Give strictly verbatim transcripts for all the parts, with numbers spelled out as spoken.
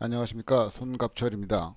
안녕하십니까, 손갑철입니다.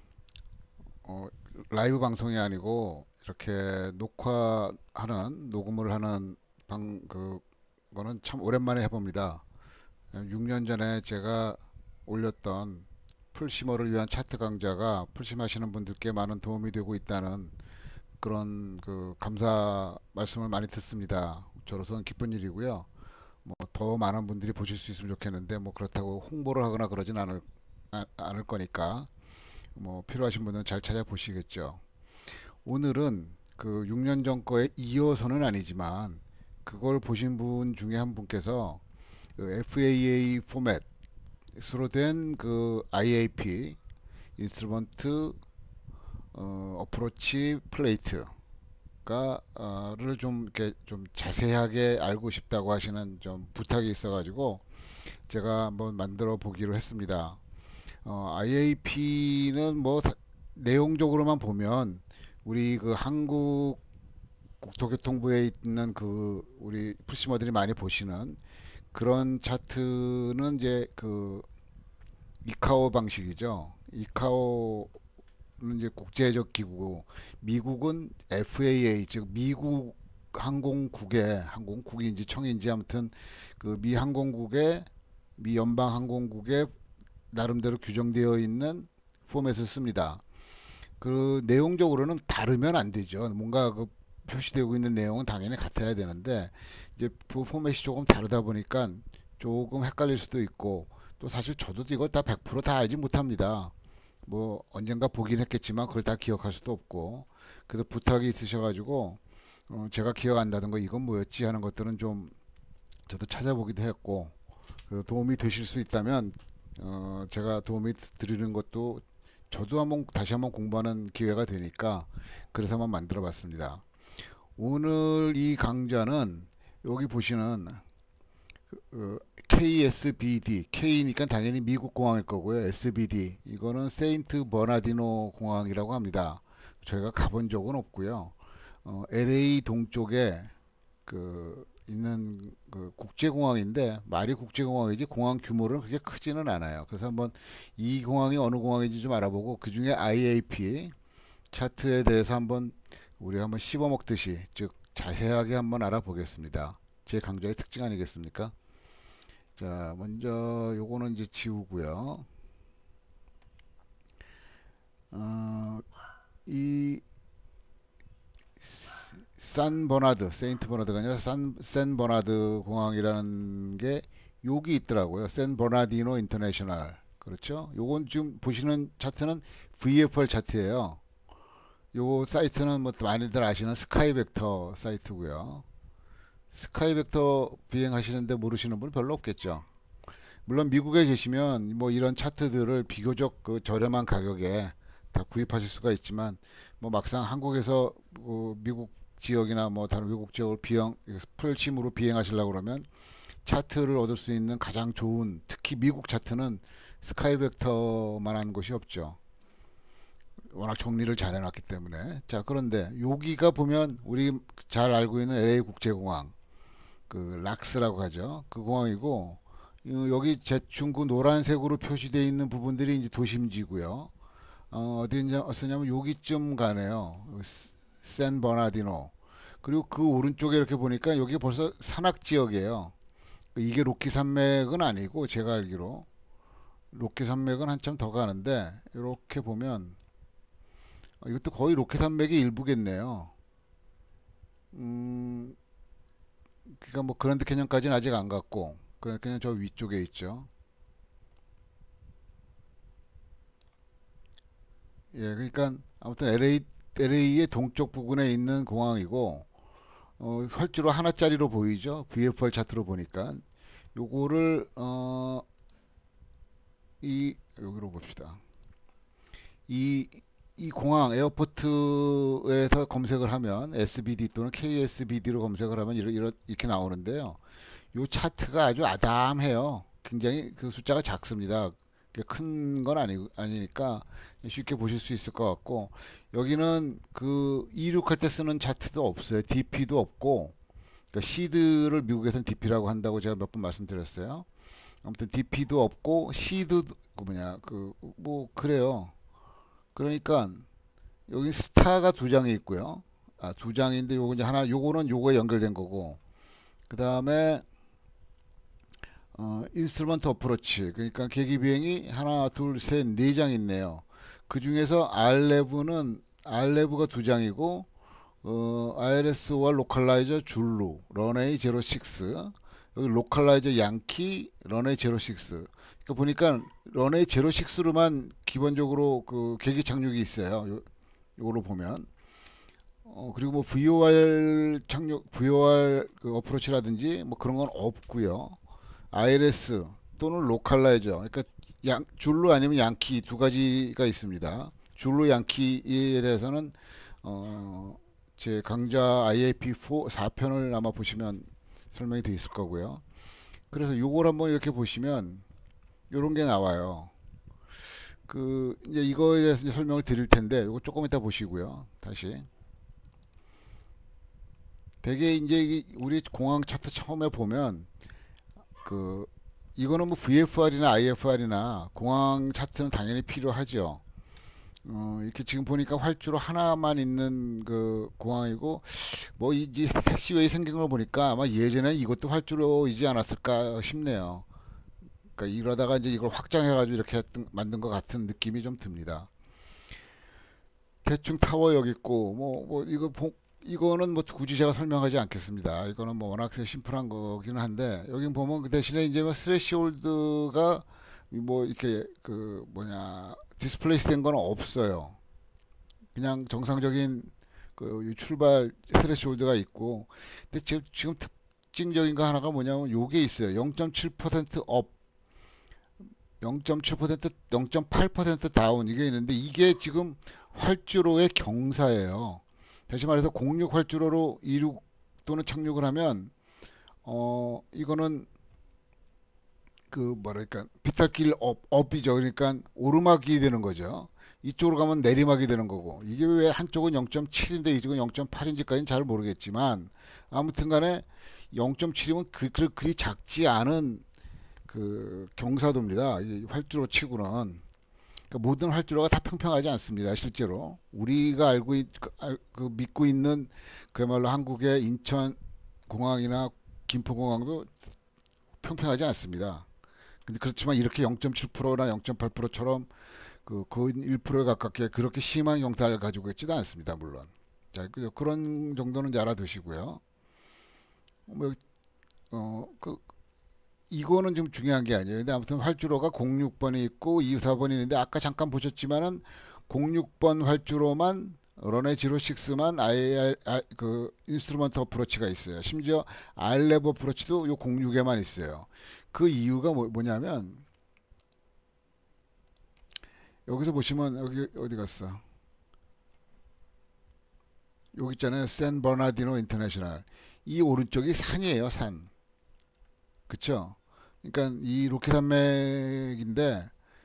어, 라이브 방송이 아니고 이렇게 녹화하는 녹음을 하는 방 그거는 참 오랜만에 해봅니다. 육 년 전에 제가 올렸던 풀심어를 위한 차트 강좌가 풀심하시는 분들께 많은 도움이 되고 있다는 그런 그 감사 말씀을 많이 듣습니다. 저로서는 기쁜 일이고요. 뭐 더 많은 분들이 보실 수 있으면 좋겠는데 뭐 그렇다고 홍보를 하거나 그러진 않을 아- 않을 거니까 뭐 필요하신 분은 잘 찾아보시겠죠. 오늘은 그 육 년 전 거에 이어서는 아니지만 그걸 보신 분 중에 한 분께서 그 에프에이에이 포맷으로 된 그 아이에이피 인스트루먼트 어, 어프로치 플레이트가 어를 좀 이렇게 좀 자세하게 알고 싶다고 하시는 좀 부탁이 있어가지고 제가 한번 만들어 보기로 했습니다. 어, 아이에이피는 뭐 사- 내용적으로만 보면 우리 그 한국 국토교통부에 있는 그 우리 푸시머들이 많이 보시는 그런 차트는 이제 그 이카오 방식이죠. 이카오는 이제 국제적 기구고 미국은 에프에이에이 즉 미국 항공국의 항공국인지 청인지 아무튼 그 미 항공국의 미 연방 항공국의 나름대로 규정되어 있는 포맷을 씁니다. 그 내용적으로는 다르면 안 되죠. 뭔가 그 표시되고 있는 내용은 당연히 같아야 되는데 이제 그 포맷이 조금 다르다 보니까 조금 헷갈릴 수도 있고 또 사실 저도 이걸 다 백 퍼센트 다 알지 못합니다. 뭐 언젠가 보긴 했겠지만 그걸 다 기억할 수도 없고 그래서 부탁이 있으셔가지고 어 제가 기억 안 나던 거 이건 뭐였지 하는 것들은 좀 저도 찾아보기도 했고 그 도움이 되실 수 있다면 어 제가 도움이 드리는 것도 저도 한번 다시 한번 공부하는 기회가 되니까 그래서 한번 만들어 봤습니다. 오늘 이 강좌는 여기 보시는 어, 케이에스비디, K니까 당연히 미국 공항일 거고요. 에스비디 이거는 세인트 버나디노 공항이라고 합니다. 저희가 가본 적은 없고요. 어, 엘에이 동쪽에 그 있는 그 국제공항인데 말이 국제공항이지 공항 규모는 그렇게 크지는 않아요. 그래서 한번 이 공항이 어느 공항인지 좀 알아보고 그 중에 아이에이피 차트에 대해서 한번 우리가 한번 씹어먹듯이 즉 자세하게 한번 알아보겠습니다. 제 강좌의 특징 아니겠습니까? 자, 먼저 요거는 이제 지우고요. 어, 이 산 버나드, 세인트 버나드가 아니라 산, 샌 버나드 공항이라는 게 여기 있더라고요. 샌 버나디노 인터내셔널. 그렇죠? 요건 지금 보시는 차트는 브이에프알 차트예요. 요 사이트는 뭐 많이들 아시는 스카이벡터 사이트고요. 스카이벡터 비행하시는데 모르시는 분 별로 없겠죠. 물론 미국에 계시면 뭐 이런 차트들을 비교적 그 저렴한 가격에 다 구입하실 수가 있지만 뭐 막상 한국에서 그 미국 지역이나 뭐 다른 외국 지역을 비행 풀심으로 비행하시려고 그러면 차트를 얻을 수 있는 가장 좋은 특히 미국 차트는 스카이벡터만한 곳이 없죠. 워낙 정리를 잘 해놨기 때문에. 자, 그런데 여기가 보면 우리 잘 알고 있는 엘에이 국제공항 그 락스라고 하죠. 그 공항이고 어, 여기 대충 그 노란색으로 표시되어 있는 부분들이 이제 도심지고요. 어, 어디냐면 여기쯤 가네요. 샌 버나디노. 그리고 그 오른쪽에 이렇게 보니까 여기 벌써 산악 지역이에요. 이게 로키 산맥은 아니고 제가 알기로 로키 산맥은 한참 더 가는데 이렇게 보면 어, 이것도 거의 로키 산맥의 일부겠네요. 음, 그러니까 뭐 그랜드 캐년까지는 아직 안 갔고 그랜드 캐년 저 위쪽에 있죠. 예, 그러니까 아무튼 엘에이 엘에이의 동쪽 부근에 있는 공항이고 어, 활주로 하나짜리로 보이죠. 브이에프알 차트로 보니까 요거를 어, 이 여기로 봅시다. 이, 이 공항 에어포트에서 검색을 하면 에스비디 또는 케이에스비디로 검색을 하면 이렇게, 이렇게 나오는데요. 요 차트가 아주 아담해요. 굉장히 그 숫자가 작습니다. 큰 건 아니, 아니니까 쉽게 보실 수 있을 것 같고 여기는 그 이륙할 때 쓰는 차트도 없어요. 디피도 없고 그러니까 시드를 미국에서는 디피라고 한다고 제가 몇 번 말씀드렸어요. 아무튼 디피도 없고 C도 그 뭐냐 그 뭐 그래요. 그러니까 여기 스타가 두 장이 있고요. 아, 두 장인데 요거 이제 하나 요거는 요거에 연결된 거고. 그다음에 어, 인스트루먼트 어프로치 그러니까 계기 비행이 하나 둘 셋 네 장 있네요. 그 중에서 알레브는 알레브가 두 장이고 어, 아이엘에스와 로컬라이저 줄루 런웨이 제로 식스 여기 로컬라이저 양키 런웨이 제로 식스 그러니까 보니까 런웨이 제로 식스로만 기본적으로 그 계기 착륙이 있어요. 요, 요거로 보면 어, 그리고 뭐 브이오알 착륙 브이오알 그 어프로치라든지 뭐 그런 건 없고요. 아이엘에스 또는 로컬라이저 그러니까 양, 줄로 아니면 양키 두 가지가 있습니다. 줄로 양키에 대해서는 어, 제 강좌 아이에이피 사 편을 아마 보시면 설명이 돼 있을 거고요. 그래서 요걸 한번 이렇게 보시면 요런 게 나와요. 그 이제 이거에 대해서 이제 설명을 드릴 텐데 요거 조금 이따 보시고요. 다시 되게 이제 우리 공항 차트 처음에 보면 그 이거는 뭐 브이에프알이나 아이에프알이나 공항 차트는 당연히 필요하죠. 어, 이렇게 지금 보니까 활주로 하나만 있는 그 공항이고 뭐 이제 택시웨이 생긴 걸 보니까 아마 예전에 이것도 활주로이지 않았을까 싶네요. 그러니까 이러다가 이제 이걸 확장해가지고 이렇게 했던- 만든 것 같은 느낌이 좀 듭니다. 대충 타워 여기 있고 뭐 뭐 이거 보- 이거는 뭐 굳이 제가 설명하지 않겠습니다. 이거는 뭐 워낙 심플한 거기는 한데 여기 보면 그 대신에 이제 뭐 스레시홀드가 뭐 이렇게 그 뭐냐 디스플레이스 된 건 없어요. 그냥 정상적인 그 출발 스레시홀드가 있고 근데 지금 지금 특징적인 거 하나가 뭐냐면 요게 있어요. 영 점 칠 퍼센트 업, 영 점 칠 퍼센트, 영 점 팔 퍼센트 다운 이게 있는데 이게 지금 활주로의 경사예요. 다시 말해서 공육 활주로로 이륙 또는 착륙을 하면 어 이거는 그 뭐랄까 빗살길 업, 업이죠. 그러니까 오르막이 되는 거죠. 이쪽으로 가면 내리막이 되는 거고 이게 왜 한쪽은 영 점 칠인데 이쪽은 영 점 팔인지까지는 잘 모르겠지만 아무튼 간에 영 점 칠이면 그, 그, 그리 작지 않은 그 경사도입니다. 이 활주로 치고는 그러니까 모든 활주로가 다 평평하지 않습니다. 실제로 우리가 알고 있, 그, 알- 그 믿고 있는 그야말로 한국의 인천 공항이나 김포공항도 평평하지 않습니다. 근데 그렇지만 이렇게 영 점 칠 퍼센트나 영 점 팔 퍼센트처럼 그 거의 일 퍼센트에 가깝게 그렇게 심한 경사를 가지고 있지도 않습니다. 물론. 자, 그- 그런 정도는 이제 알아두시고요. 뭐, 어, 그, 이거는 좀 중요한 게 아니에요. 근데 아무튼 활주로가 공육 번이 있고 이십사 번이 있는데 아까 잠깐 보셨지만은 공육 번 활주로만 런웨이 제로식스만 아예 그 인스트루먼트 어프로치가 있어요. 심지어 알레버 어프로치도 요 공육에만 있어요. 그 이유가 뭐, 뭐냐면 여기서 보시면 여기 어디 갔어? 여기 있잖아요. 샌 버나디노 인터내셔널. 이 오른쪽이 산이에요, 산. 그쵸? 그러니까 이 로키 산맥인데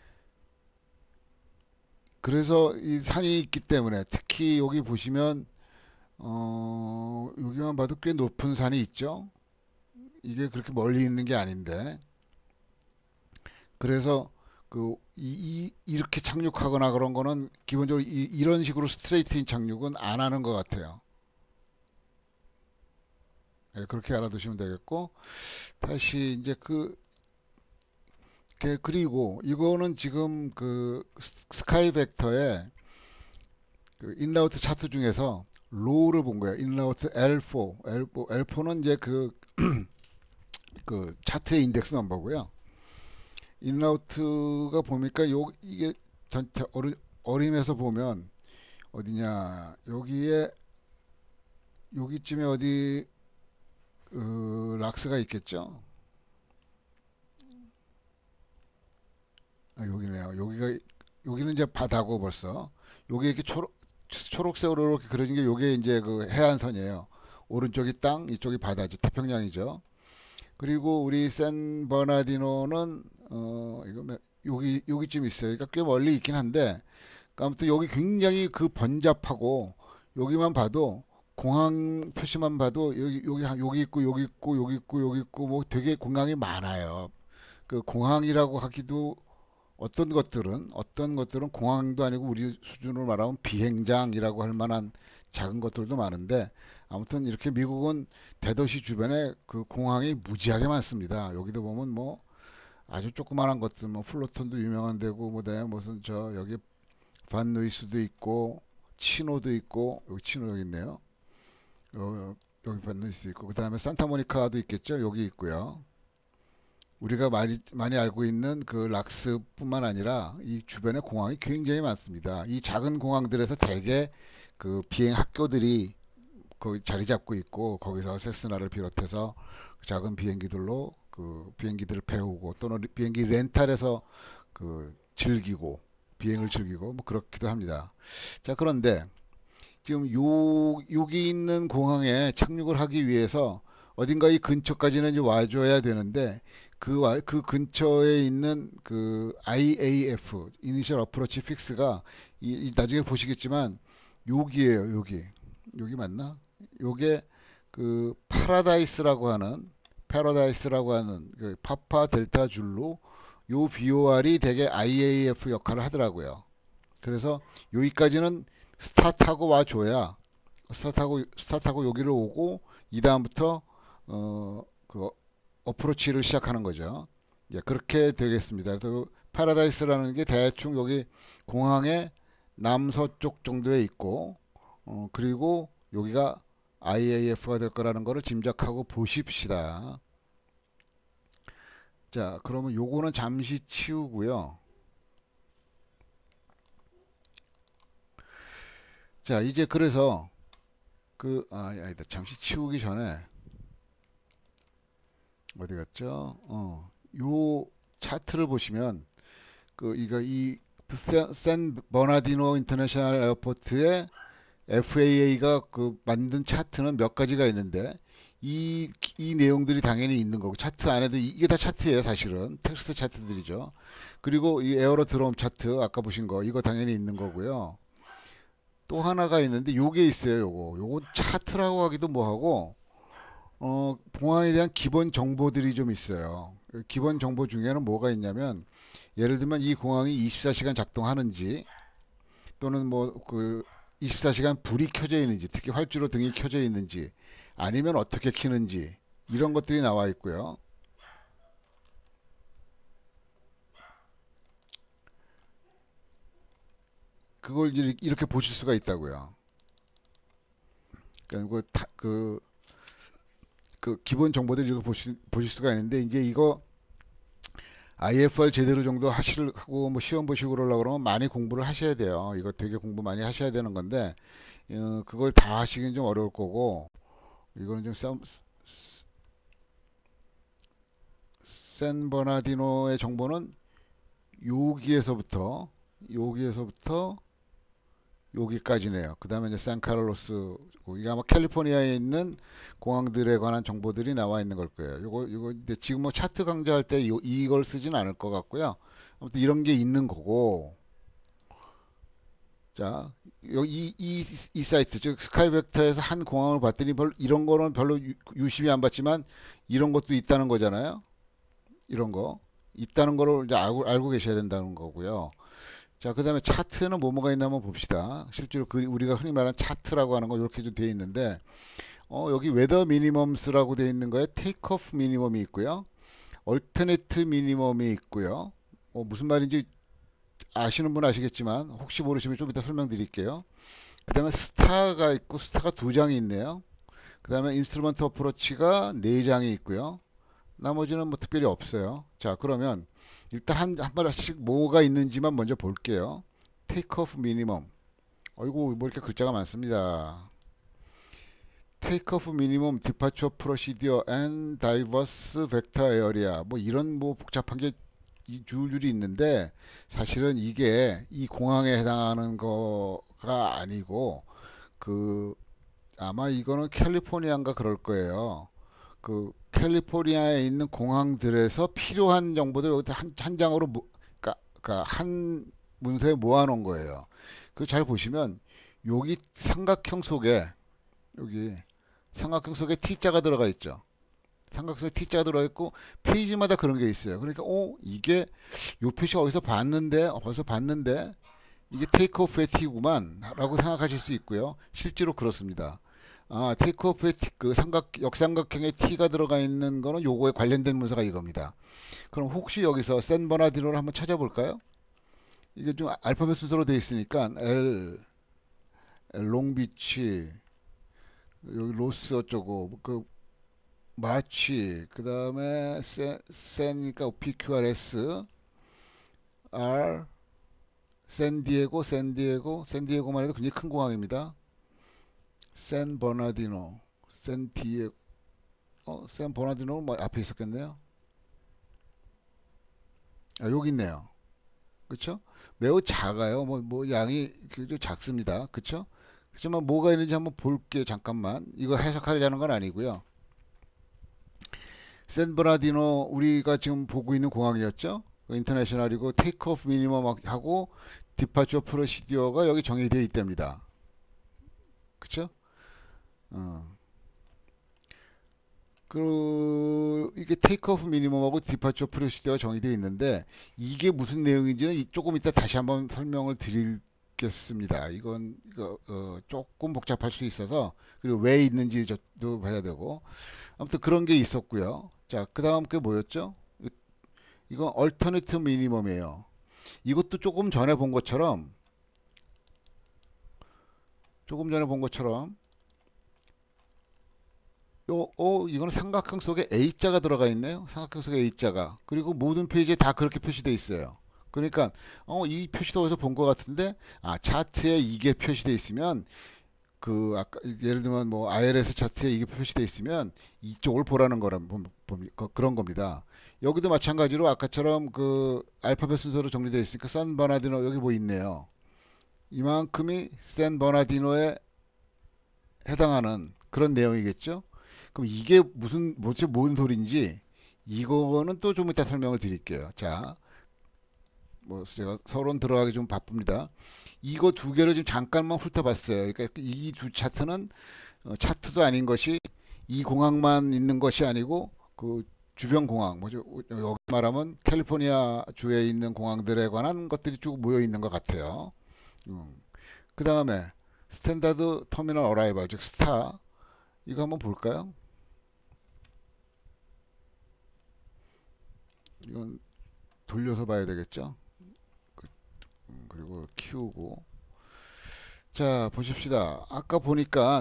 그래서 이 산이 있기 때문에 특히 여기 보시면 어 여기만 봐도 꽤 높은 산이 있죠. 이게 그렇게 멀리 있는 게 아닌데 그래서 그 이, 이, 이렇게 착륙하거나 그런 거는 기본적으로 이, 이런 식으로 스트레이트인 착륙은 안 하는 것 같아요. 예, 그렇게 알아두시면 되겠고 다시 이제 그 그- 그리고 이거는 지금 그 스카이 벡터의 그 인라우트 차트 중에서 로우를 본 거예요. 인라우트 엘 사, L4, 엘사는 이제 그, 그 차트의 인덱스 넘버고요. 인라우트가 보니까 요 이게 전체 어리, 어림에서 보면 어디냐 여기에 여기쯤에 어디 그 락스가 있겠죠. 아, 여기네요. 여기가 여기는 이제 바다고 벌써 여기 이렇게 초록 초록색으로 이렇게 그려진 게 요게 이제 그 해안선이에요. 오른쪽이 땅, 이쪽이 바다죠. 태평양이죠. 그리고 우리 샌 버나디노는 어 이거 몇- 여기 여기쯤 있어요. 그러니까 꽤 멀리 있긴 한데 아무튼 여기 굉장히 그 번잡하고 여기만 봐도 공항 표시만 봐도 여기 여기 한- 여기 있고 여기 있고 여기 있고 여기 있고 뭐 되게 공항이 많아요. 그 공항이라고 하기도 어떤 것들은 어떤 것들은 공항도 아니고 우리 수준으로 말하면 비행장이라고 할 만한 작은 것들도 많은데 아무튼 이렇게 미국은 대도시 주변에 그 공항이 무지하게 많습니다. 여기도 보면 뭐 아주 조그만한 것들 뭐 플로톤도 유명한 데고 뭐다 무슨 저 여기 반 누이스도 있고 치노도 있고 여기 치노 여기 있네요. 여, 여기 반 누이스 있고 그다음에 산타모니카도 있겠죠. 여기 있고요. 우리가 많이 많이 알고 있는 그 락스뿐만 아니라 이 주변에 공항이 굉장히 많습니다. 이 작은 공항들에서 대개 그 비행 학교들이 거기 자리 잡고 있고 거기서 세스나를 비롯해서 작은 비행기들로 그 비행기들을 배우고 또는 비행기 렌탈해서 그 즐기고 비행을 즐기고 뭐 그렇기도 합니다. 자, 그런데 지금 요 여기 있는 공항에 착륙을 하기 위해서 어딘가 이 근처까지는 이제 와줘야 되는데 그, 와, 그 근처에 있는 그 아이에이에프 Initial Approach Fix가 이, 이 나중에 보시겠지만 여기에요. 여기 여기 맞나? 요게 그 파라다이스라고 하는 파라다이스라고 하는 그 파파 델타 줄로 요 비오알이 되게 아이에이에프 역할을 하더라고요. 그래서 여기까지는 스타트하고 와줘야 스타트하고 스타트하고 여기를 오고 이 다음부터 어그 어프로치를 시작하는 거죠. 예, 그렇게 되겠습니다. 그래서 파라다이스라는 게 대충 여기 공항의 남서쪽 정도에 있고 어, 그리고 여기가 아이에이에프가 될 거라는 거를 짐작하고 보십시다. 자, 그러면 요거는 잠시 치우고요. 자, 이제 그래서 그 아, 아니다. 잠시 치우기 전에 어디 갔죠? 어, 요 차트를 보시면 그 이거 이 샌 버나디노 인터내셔널 에어포트의 에프에이에이가 그 만든 차트는 몇 가지가 있는데 이, 이 내용들이 당연히 있는 거고 차트 안에도 이게 다 차트예요. 사실은 텍스트 차트들이죠. 그리고 이 에어로 드럼 차트 아까 보신 거 이거 당연히 있는 거고요. 또 하나가 있는데 요게 있어요. 요거 요거 차트라고 하기도 뭐하고 어 공항에 대한 기본 정보들이 좀 있어요. 그 기본 정보 중에는 뭐가 있냐면 예를 들면 이 공항이 이십사 시간 작동하는지 또는 뭐 그 이십사 시간 불이 켜져 있는지 특히 활주로 등이 켜져 있는지 아니면 어떻게 켜는지 이런 것들이 나와 있고요. 그걸 이렇게 보실 수가 있다고요. 그러니까 그, 다- 그, 그 기본 정보들 이렇게 보실, 보실 수가 있는데 이제 이거 아이에프알 제대로 정도 하시고 뭐 시험 보시고 그러려고 그러면 많이 공부를 하셔야 돼요. 이거 되게 공부 많이 하셔야 되는 건데 어, 그걸 다 하시긴 좀 어려울 거고 이거는 좀 샌, 샌 버나디노의 정보는 여기에서부터 여기에서부터 여기까지네요. 그 다음에 이제 샌카를로스 이게 아마 캘리포니아에 있는 공항들에 관한 정보들이 나와 있는 걸 거예요. 요거 요거 근데 지금 뭐 차트 강좌할 때 이, 이걸 쓰진 않을 것 같고요. 아무튼 이런 게 있는 거고. 자, 여기 이, 이, 이 사이트 즉 스카이벡터에서 한 공항을 봤더니 별 이런 거는 별로 유, 유심히 안 봤지만 이런 것도 있다는 거잖아요. 이런 거 있다는 거를 이제 알고, 알고 계셔야 된다는 거고요. 자, 그 다음에 차트는 뭐뭐가 있나 한번 봅시다. 실제로 그 우리가 흔히 말하는 차트라고 하는 거 이렇게 좀 되어 있는데, 어, 여기 웨더 미니멈스라고 되어 있는 거에 테이크오프 미니멈이 있고요. 얼터네트 미니멈이 있고요. 어, 무슨 말인지 아시는 분 아시겠지만 혹시 모르시면 좀 이따 설명드릴게요. 그 다음에 스타가 있고 스타가 두 장이 있네요. 그 다음에 인스트루먼트 어프로치가 네 장이 있고요. 나머지는 뭐 특별히 없어요. 자, 그러면 일단 한, 한 마디씩 뭐가 있는지만 먼저 볼게요. 테이크오프 미니멈. 어이구, 뭐 이렇게 글자가 많습니다. 테이크오프 미니멈, 디파처 프로시디어 앤 다이버스 벡터 에어리아. 뭐 이런 뭐 복잡한 게 이 줄줄이 있는데 사실은 이게 이 공항에 해당하는 거가 아니고 그 아마 이거는 캘리포니아인가 그럴 거예요. 그 캘리포니아에 있는 공항들에서 필요한 정보들 여기 한, 한 장으로 모, 그러니까, 그러니까 한 문서에 모아놓은 거예요. 그 잘 보시면 여기 삼각형 속에 여기 삼각형 속에 T자가 들어가 있죠. 삼각형에 T자가 들어있고 페이지마다 그런 게 있어요. 그러니까 어 이게 요 표시 어디서 봤는데 어디서 봤는데 이게 테이크오프의 T구만 라고 생각하실 수 있고요. 실제로 그렇습니다. 아, 테이크오프의 T, 그 삼각 역삼각형에 T가 들어가 있는 거는 요거에 관련된 문서가 이겁니다. 그럼 혹시 여기서 샌 버나디노를 한번 찾아볼까요? 이게 좀 알파벳 순서로 되어 있으니까 L, 롱비치, 여기 로스 어쩌고 그 마치 그 다음에 센, 센이니까 피큐알에스 R 샌디에고 샌디에고 샌디에고만 해도 굉장히 큰 공항입니다. 샌 버나디노 샌디에고 어, 샌 버나디노 뭐 앞에 있었겠네요. 아, 여기 있네요. 그쵸? 매우 작아요. 뭐, 뭐 양이 좀 작습니다. 그쵸? 그렇지만 뭐가 있는지 한번 볼게요. 잠깐만. 이거 해석하자는 건 아니고요. 샌브라디노 우리가 지금 보고 있는 공항이었죠. 인터내셔널이고 테이크오프 미니멈 하고 디파처 프로시디어가 여기 정의되어 있답니다. 그쵸? 어. 그 이게 테이크오프 미니멈하고 디파처 프로시디어가 정의되어 있는데 이게 무슨 내용인지는 조금 이따 다시 한번 설명을 드리겠습니다. 이건 이거 어, 조금 복잡할 수 있어서 그리고 왜 있는지도 봐야 되고 아무튼 그런 게 있었고요. 자, 그 다음 게 뭐였죠? 이건 얼터너티브 미니멈이에요. 이것도 조금 전에 본 것처럼 조금 전에 본 것처럼 요, 어, 이거는 삼각형 속에 A자가 들어가 있네요. 삼각형 속에 A자가. 그리고 모든 페이지에 다 그렇게 표시되어 있어요. 그러니까 어, 이 표시도 어디서 본 것 같은데 아, 차트에 이게 표시되어 있으면 그 아까 예를 들면 뭐 아이엘에스 차트에 이게 표시되어 있으면 이쪽을 보라는 거란 그런 겁니다. 여기도 마찬가지로 아까처럼 그 알파벳 순서로 정리되어 있으니까 산 버나디노 여기 뭐 있네요. 이만큼이 샌 버나디노에 해당하는 그런 내용이겠죠. 그럼 이게 무슨 뭐지 뭔 소리인지 이거는 또 좀 이따 설명을 드릴게요. 자, 뭐 제가 서론 들어가기 좀 바쁩니다. 이거 두 개를 지금 잠깐만 훑어봤어요. 그러니까 이 두 차트는 어, 차트도 아닌 것이 이 공항만 있는 것이 아니고 그 주변 공항, 뭐죠? 여기 말하면 캘리포니아 주에 있는 공항들에 관한 것들이 쭉 모여 있는 것 같아요. 음. 그 다음에 스탠다드 터미널 어라이벌, 즉 스타. 이거 한번 볼까요? 이건 돌려서 봐야 되겠죠? 그, 음, 그리고 키우고. 자, 보십시다. 아까 보니까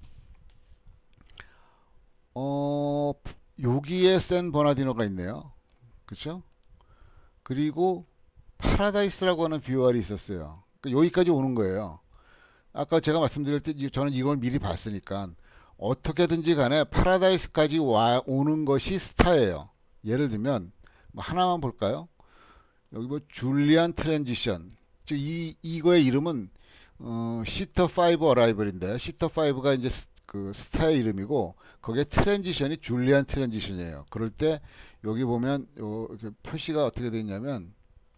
어, 여기에 샌 버나디노가 있네요. 그렇죠? 그리고 파라다이스라고 하는 비오알이 있었어요. 그러니까 여기까지 오는 거예요. 아까 제가 말씀드릴 때 저는 이걸 미리 봤으니까 어떻게든지 간에 파라다이스까지 와 오는 것이 스타예요. 예를 들면 뭐 하나만 볼까요? 여기 뭐 줄리안 트랜지션. 즉 이 이거의 이름은 어, 시터 파이브 어라이벌인데 시터 파이브가 이제 스, 그 스타의 이름이고 거기에 트랜지션이 줄리안 트랜지션이에요. 그럴 때 여기 보면 요 이렇게 표시가 어떻게 되어 있냐면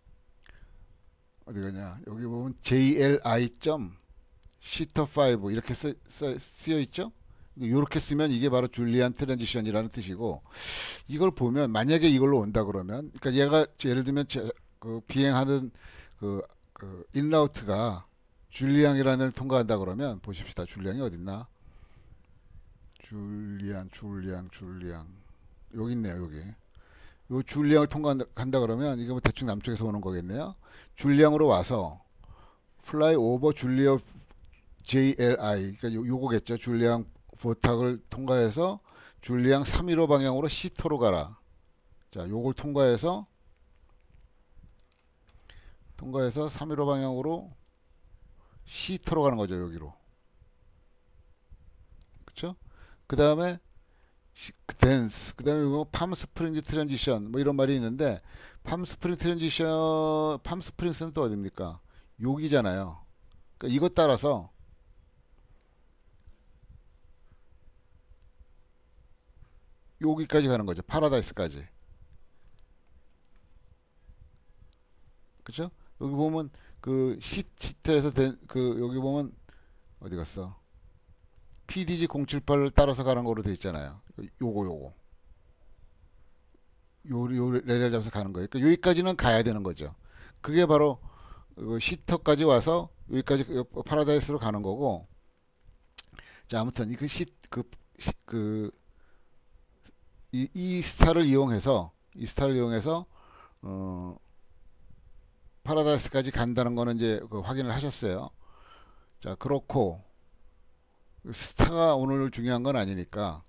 어디 가냐? 여기 보면 제이엘아이 점 시터 파이브 이렇게 쓰, 쓰, 쓰여 있죠? 이렇게 쓰면 이게 바로 줄리안 트랜지션이라는 뜻이고 이걸 보면 만약에 이걸로 온다 그러면 그러니까 얘가 예를 들면 제, 그 비행하는 그, 그 인라우트가 줄리앙이라는 통과한다 그러면 보십시다. 줄리앙이 어딨나? 줄리안, 줄리앙, 줄리앙. 여기 있네요, 여기. 요 줄리앙을 통과한다 그러면 이게 뭐 대충 남쪽에서 오는 거겠네요. 줄리앙으로 와서 플라이 오버 줄리어 제이엘아이 그러니까 요, 요거겠죠. 줄리앙 포탁을 통과해서 줄리앙 삼백십오 방향으로 시터로 가라. 자, 요걸 통과해서 통과해서 삼백십오 방향으로 시터로 가는 거죠, 여기로. 그쵸? 그 다음에 댄스, 그 다음에 이거 팜스프링 트랜지션 뭐 이런 말이 있는데 팜스프링 트랜지션 팜스프링스는 또 어딥니까? 여기잖아요. 그러니까 이것 따라서 여기까지 가는 거죠. 파라다이스까지. 그쵸? 여기 보면 그 시, 시트에서 된, 그 여기 보면 어디 갔어? 피디지 공칠팔을 따라서 가는 거로 돼 있잖아요. 요거 요거. 요, 요 레벨 잡아서 가는 거예요. 그러니까 여기까지는 가야 되는 거죠. 그게 바로 그 시터까지 와서 여기까지 그 파라다이스로 가는 거고. 자, 아무튼 그 시, 그, 시, 그, 이, 이 스타를 이용해서, 이 스타를 이용해서, 어, 파라다이스까지 간다는 거는 이제 그 확인을 하셨어요. 자, 그렇고, 스타가 오늘 중요한 건 아니니까,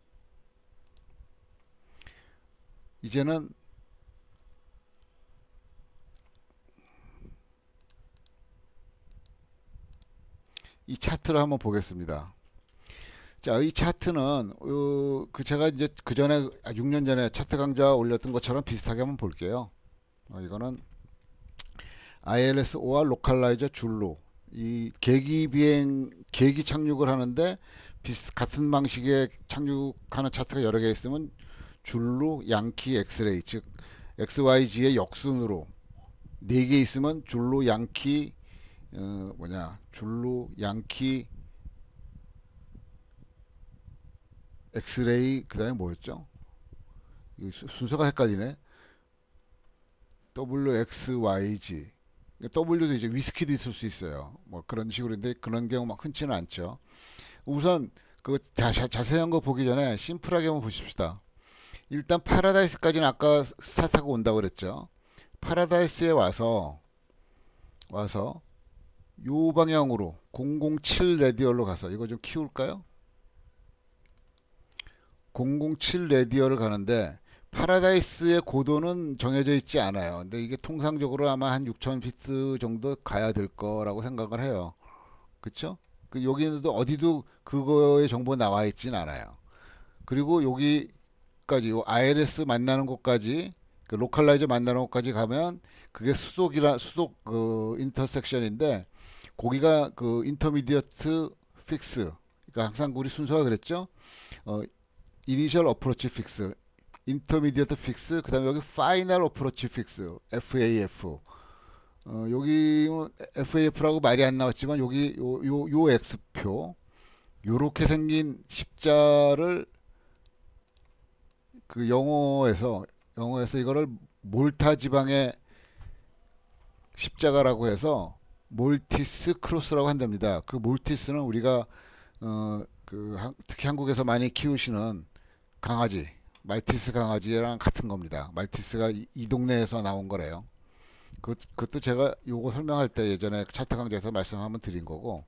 이제는 이 차트를 한번 보겠습니다. 자, 이 차트는, 어, 그 제가 이제 그 전에, 육 년 전에 차트 강좌 올렸던 것처럼 비슷하게 한번 볼게요. 어, 이거는 아이엘에스오와 로컬라이저 줄로 이 계기 비행 계기 착륙을 하는데 비슷 같은 방식의 착륙하는 차트가 여러 개 있으면 줄로 양키 엑스레이 즉 엑스와이지의 역순으로 네 개 있으면 줄로 양키 어, 뭐냐 줄로 양키 엑스레이 그다음에 뭐였죠? 순서가 헷갈리네. 더블유 엑스 와이 지 더블유도 이제 위스키도 있을 수 있어요. 뭐 그런 식으로인데 그런 경우 막 흔치는 않죠. 우선 그 자, 자세한 거 보기 전에 심플하게 한번 보십시다. 일단 파라다이스까지는 아까 스타트하고 온다고 그랬죠. 파라다이스에 와서 와서 요 방향으로 공공칠 레디얼로 가서 이거 좀 키울까요? 공공칠 레디얼을 가는데 파라다이스의 고도는 정해져 있지 않아요. 근데 이게 통상적으로 아마 한 육천 피트 정도 가야 될 거라고 생각을 해요. 그쵸? 그 여기는 어디도 그거의 정보 나와 있진 않아요. 그리고 여기까지 요 아이엘에스 만나는 곳까지 그 로컬라이저 만나는 곳까지 가면 그게 수독이라 수독 그 인터섹션인데 거기가 그 인터미디어트 픽스 그러니까 항상 우리 순서가 그랬죠. 어 이니셜 어프로치 픽스 인터미디어트 픽스 그다음에 여기 파이널 어프로치 픽스 에프에이에프 어, 여기 에프에이에프라고 말이 안 나왔지만 여기 요, 요, 요 X표 요렇게 생긴 십자를 그 영어에서 영어에서 이거를 몰타 지방의 십자가라고 해서 몰티스 크로스라고 한답니다. 그 몰티스는 우리가 어, 그 특히 한국에서 많이 키우시는 강아지 말티스 강아지랑 같은 겁니다. 말티스가 이, 이 동네에서 나온 거래요. 그, 그것도 제가 요거 설명할 때 예전에 차트 강좌에서 말씀 한번 드린 거고.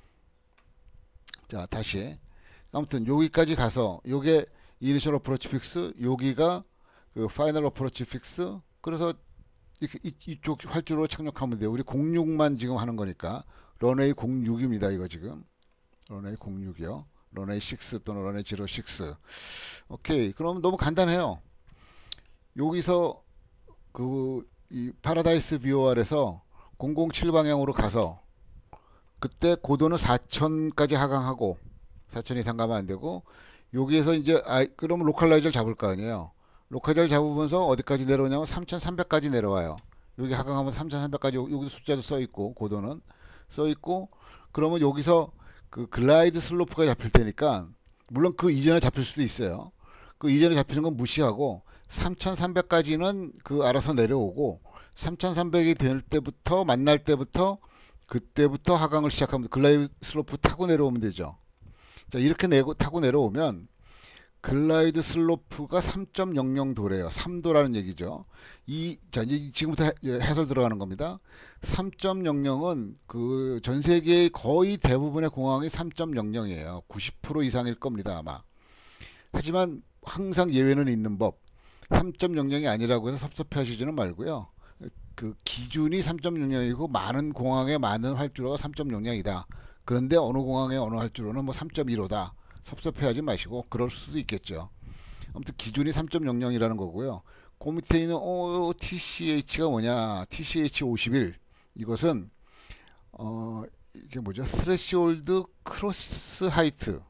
자, 다시. 아무튼 여기까지 가서 요게 이니셜 어프로치 픽스, 여기가 그 파이널 어프로치 픽스. 그래서 이, 이, 이쪽 활주로 착륙하면 돼요. 우리 공육만 지금 하는 거니까. 런웨이 공육입니다. 이거 지금. 런웨이 공육이요. 런웨이 육 또는 런웨이 영 육. 오케이. 그럼 너무 간단해요. 여기서 그 이 파라다이스 비오알에서 공공칠 방향으로 가서 그때 고도는 사천까지 하강하고 사천 이상 가면 안 되고 여기에서 이제 아 그러면 로컬라이저를 잡을 거 아니에요. 로컬라이저를 잡으면서 어디까지 내려오냐면 삼천삼백까지 내려와요. 여기 하강하면 삼천삼백까지 여기 숫자도 써 있고 고도는 써 있고 그러면 여기서 그 글라이드 슬로프가 잡힐 테니까 물론 그 이전에 잡힐 수도 있어요. 그 이전에 잡히는 건 무시하고 삼천삼백까지는 그 알아서 내려오고 삼천삼백이 될 때부터 만날 때부터 그때부터 하강을 시작하면 글라이드 슬로프 타고 내려오면 되죠. 자 이렇게 내고 타고 내려오면 글라이드 슬로프가 삼 점 영영 도래요. 삼 도라는 얘기죠. 이, 자, 이제 지금부터 해, 해설 들어가는 겁니다. 삼 점 영영은 그 전 세계의 거의 대부분의 공항이 삼 점 영영이에요. 구십 퍼센트 이상일 겁니다, 아마. 하지만 항상 예외는 있는 법. 삼 점 영영이 아니라고 해서 섭섭해 하시지는 말고요. 그 기준이 삼 점 영영이고 많은 공항의 많은 활주로가 삼 점 영영이다. 그런데 어느 공항의 어느 활주로는 뭐 삼 점 일오다. 섭섭해하지 마시고 그럴 수도 있겠죠. 아무튼 기준이 삼 점 영영이라는 거고요. 그 밑에 있는 어, 티씨에이치가 뭐냐? 티씨에이치 오십일 이것은 어 이게 뭐죠? 스레시홀드 크로스 하이트.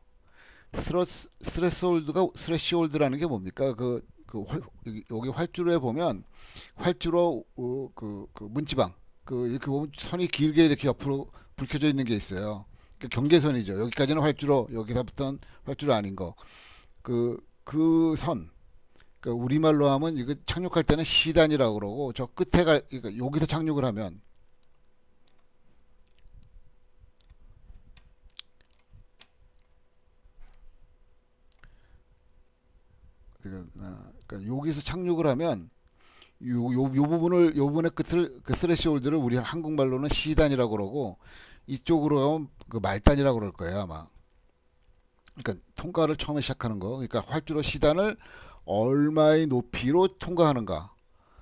스레시홀드가 스레시홀드라는 게 뭡니까? 그, 그 활, 여기 활주로에 보면 활주로 어, 그, 그 문지방 그 이렇게 보면 선이 길게 이렇게 옆으로 붉혀져 있는 게 있어요. 그 경계선이죠. 여기까지는 활주로, 여기서부터는 활주로 아닌 거. 그, 그 선, 그러니까 우리말로 하면 이거 착륙할 때는 시단이라고 그러고 저 끝에 가 그러니까 여기서 착륙을 하면 그러니까, 그러니까 여기서 착륙을 하면 요, 요, 요 부분을 요 부분의 끝을 그 스레시홀드를 우리 한국말로는 시단이라고 그러고 이쪽으로 가면 그 말단이라고 그럴 거예요 아마. 그러니까 통과를 처음에 시작하는 거. 그러니까 활주로 시단을 얼마의 높이로 통과하는가.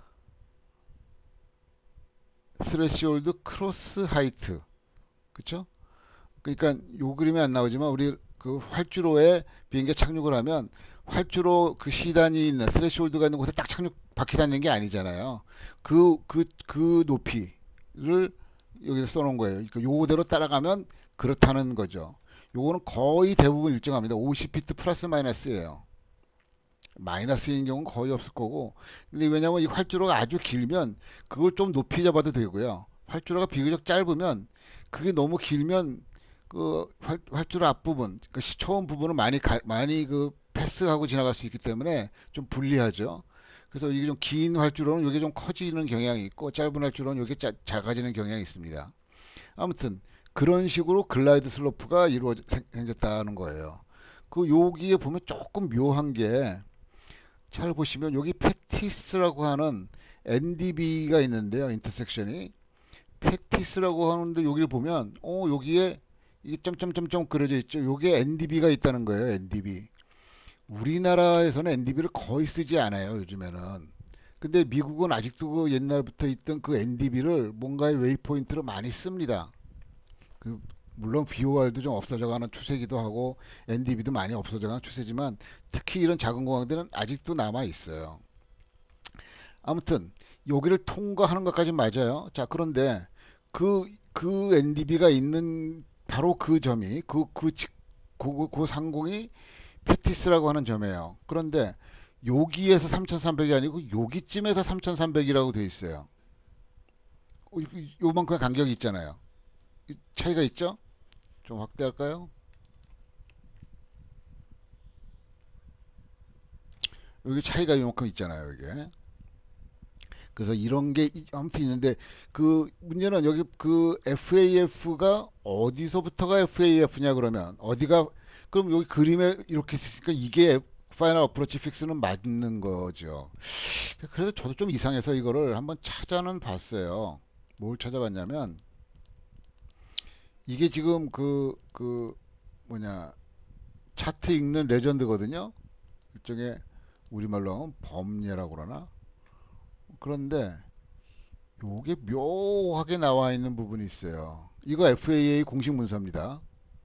스레시홀드 크로스 하이트. 그쵸? 그러니까 요 그림이 안 나오지만 우리 그 활주로에 비행기 착륙을 하면 활주로 그 시단이 있는 스레시홀드가 있는 곳에 딱 착륙 바퀴 닿는 게 아니잖아요. 그 그 그 높이를 여기서 써놓은 거예요. 그러니까 요대로 따라가면 그렇다는 거죠. 요거는 거의 대부분 일정합니다. 오십 피트 플러스 마이너스예요. 마이너스인 경우는 거의 없을 거고. 근데 왜냐면 이 활주로가 아주 길면 그걸 좀 높이 잡아도 되고요. 활주로가 비교적 짧으면 그게 너무 길면 그 활, 활주로 앞부분, 그 처음 부분을 많이 가, 많이 그 패스하고 지나갈 수 있기 때문에 좀 불리하죠. 그래서 이게 좀 긴 활주로는 이게 좀 커지는 경향이 있고 짧은 활주로는 이게 짜, 작아지는 경향이 있습니다. 아무튼 그런 식으로 글라이드 슬로프가 이루어져 생겼다는 거예요. 그 여기에 보면 조금 묘한 게 잘 보시면 여기 패티스라고 하는 엔디비가 있는데요. 인터섹션이 패티스라고 하는데 여기를 보면 어 여기에 이게 점점점점 그려져 있죠. 여기에 엔디비가 있다는 거예요. 엔디비. 우리나라에서는 엔디비를 거의 쓰지 않아요. 요즘에는. 근데 미국은 아직도 그 옛날부터 있던 그 엔디비를 뭔가의 웨이포인트로 많이 씁니다. 그 물론 비오알도 좀 없어져가는 추세기도 하고 엔디비도 많이 없어져가는 추세지만 특히 이런 작은 공항들은 아직도 남아 있어요. 아무튼 여기를 통과하는 것까지 맞아요. 자 그런데 그 그 엔디비가 있는 바로 그 점이 그 그 그, 그 상공이 페티스라고 하는 점이에요. 그런데 여기에서 삼천삼백이 아니고 여기쯤에서 삼천삼백이라고 돼 있어요. 어, 요만큼의 간격이 있잖아요. 차이가 있죠? 좀 확대할까요? 여기 차이가 요만큼 있잖아요, 이게. 그래서 이런 게 아무튼 있는데 그 문제는 여기 그 에프에이에프가 어디서부터가 에프에이에프냐 그러면 어디가 그럼 여기 그림에 이렇게 있으니까 이게 파이널 어프로치 픽스는 맞는 거죠. 그래서 저도 좀 이상해서 이거를 한번 찾아는 봤어요. 뭘 찾아봤냐면 이게 지금 그 그 뭐냐 차트 읽는 레전드거든요. 일종의 우리말로 하면 범례라고 그러나 그런데 요게 묘하게 나와 있는 부분이 있어요. 이거 에프에이에이 공식 문서입니다.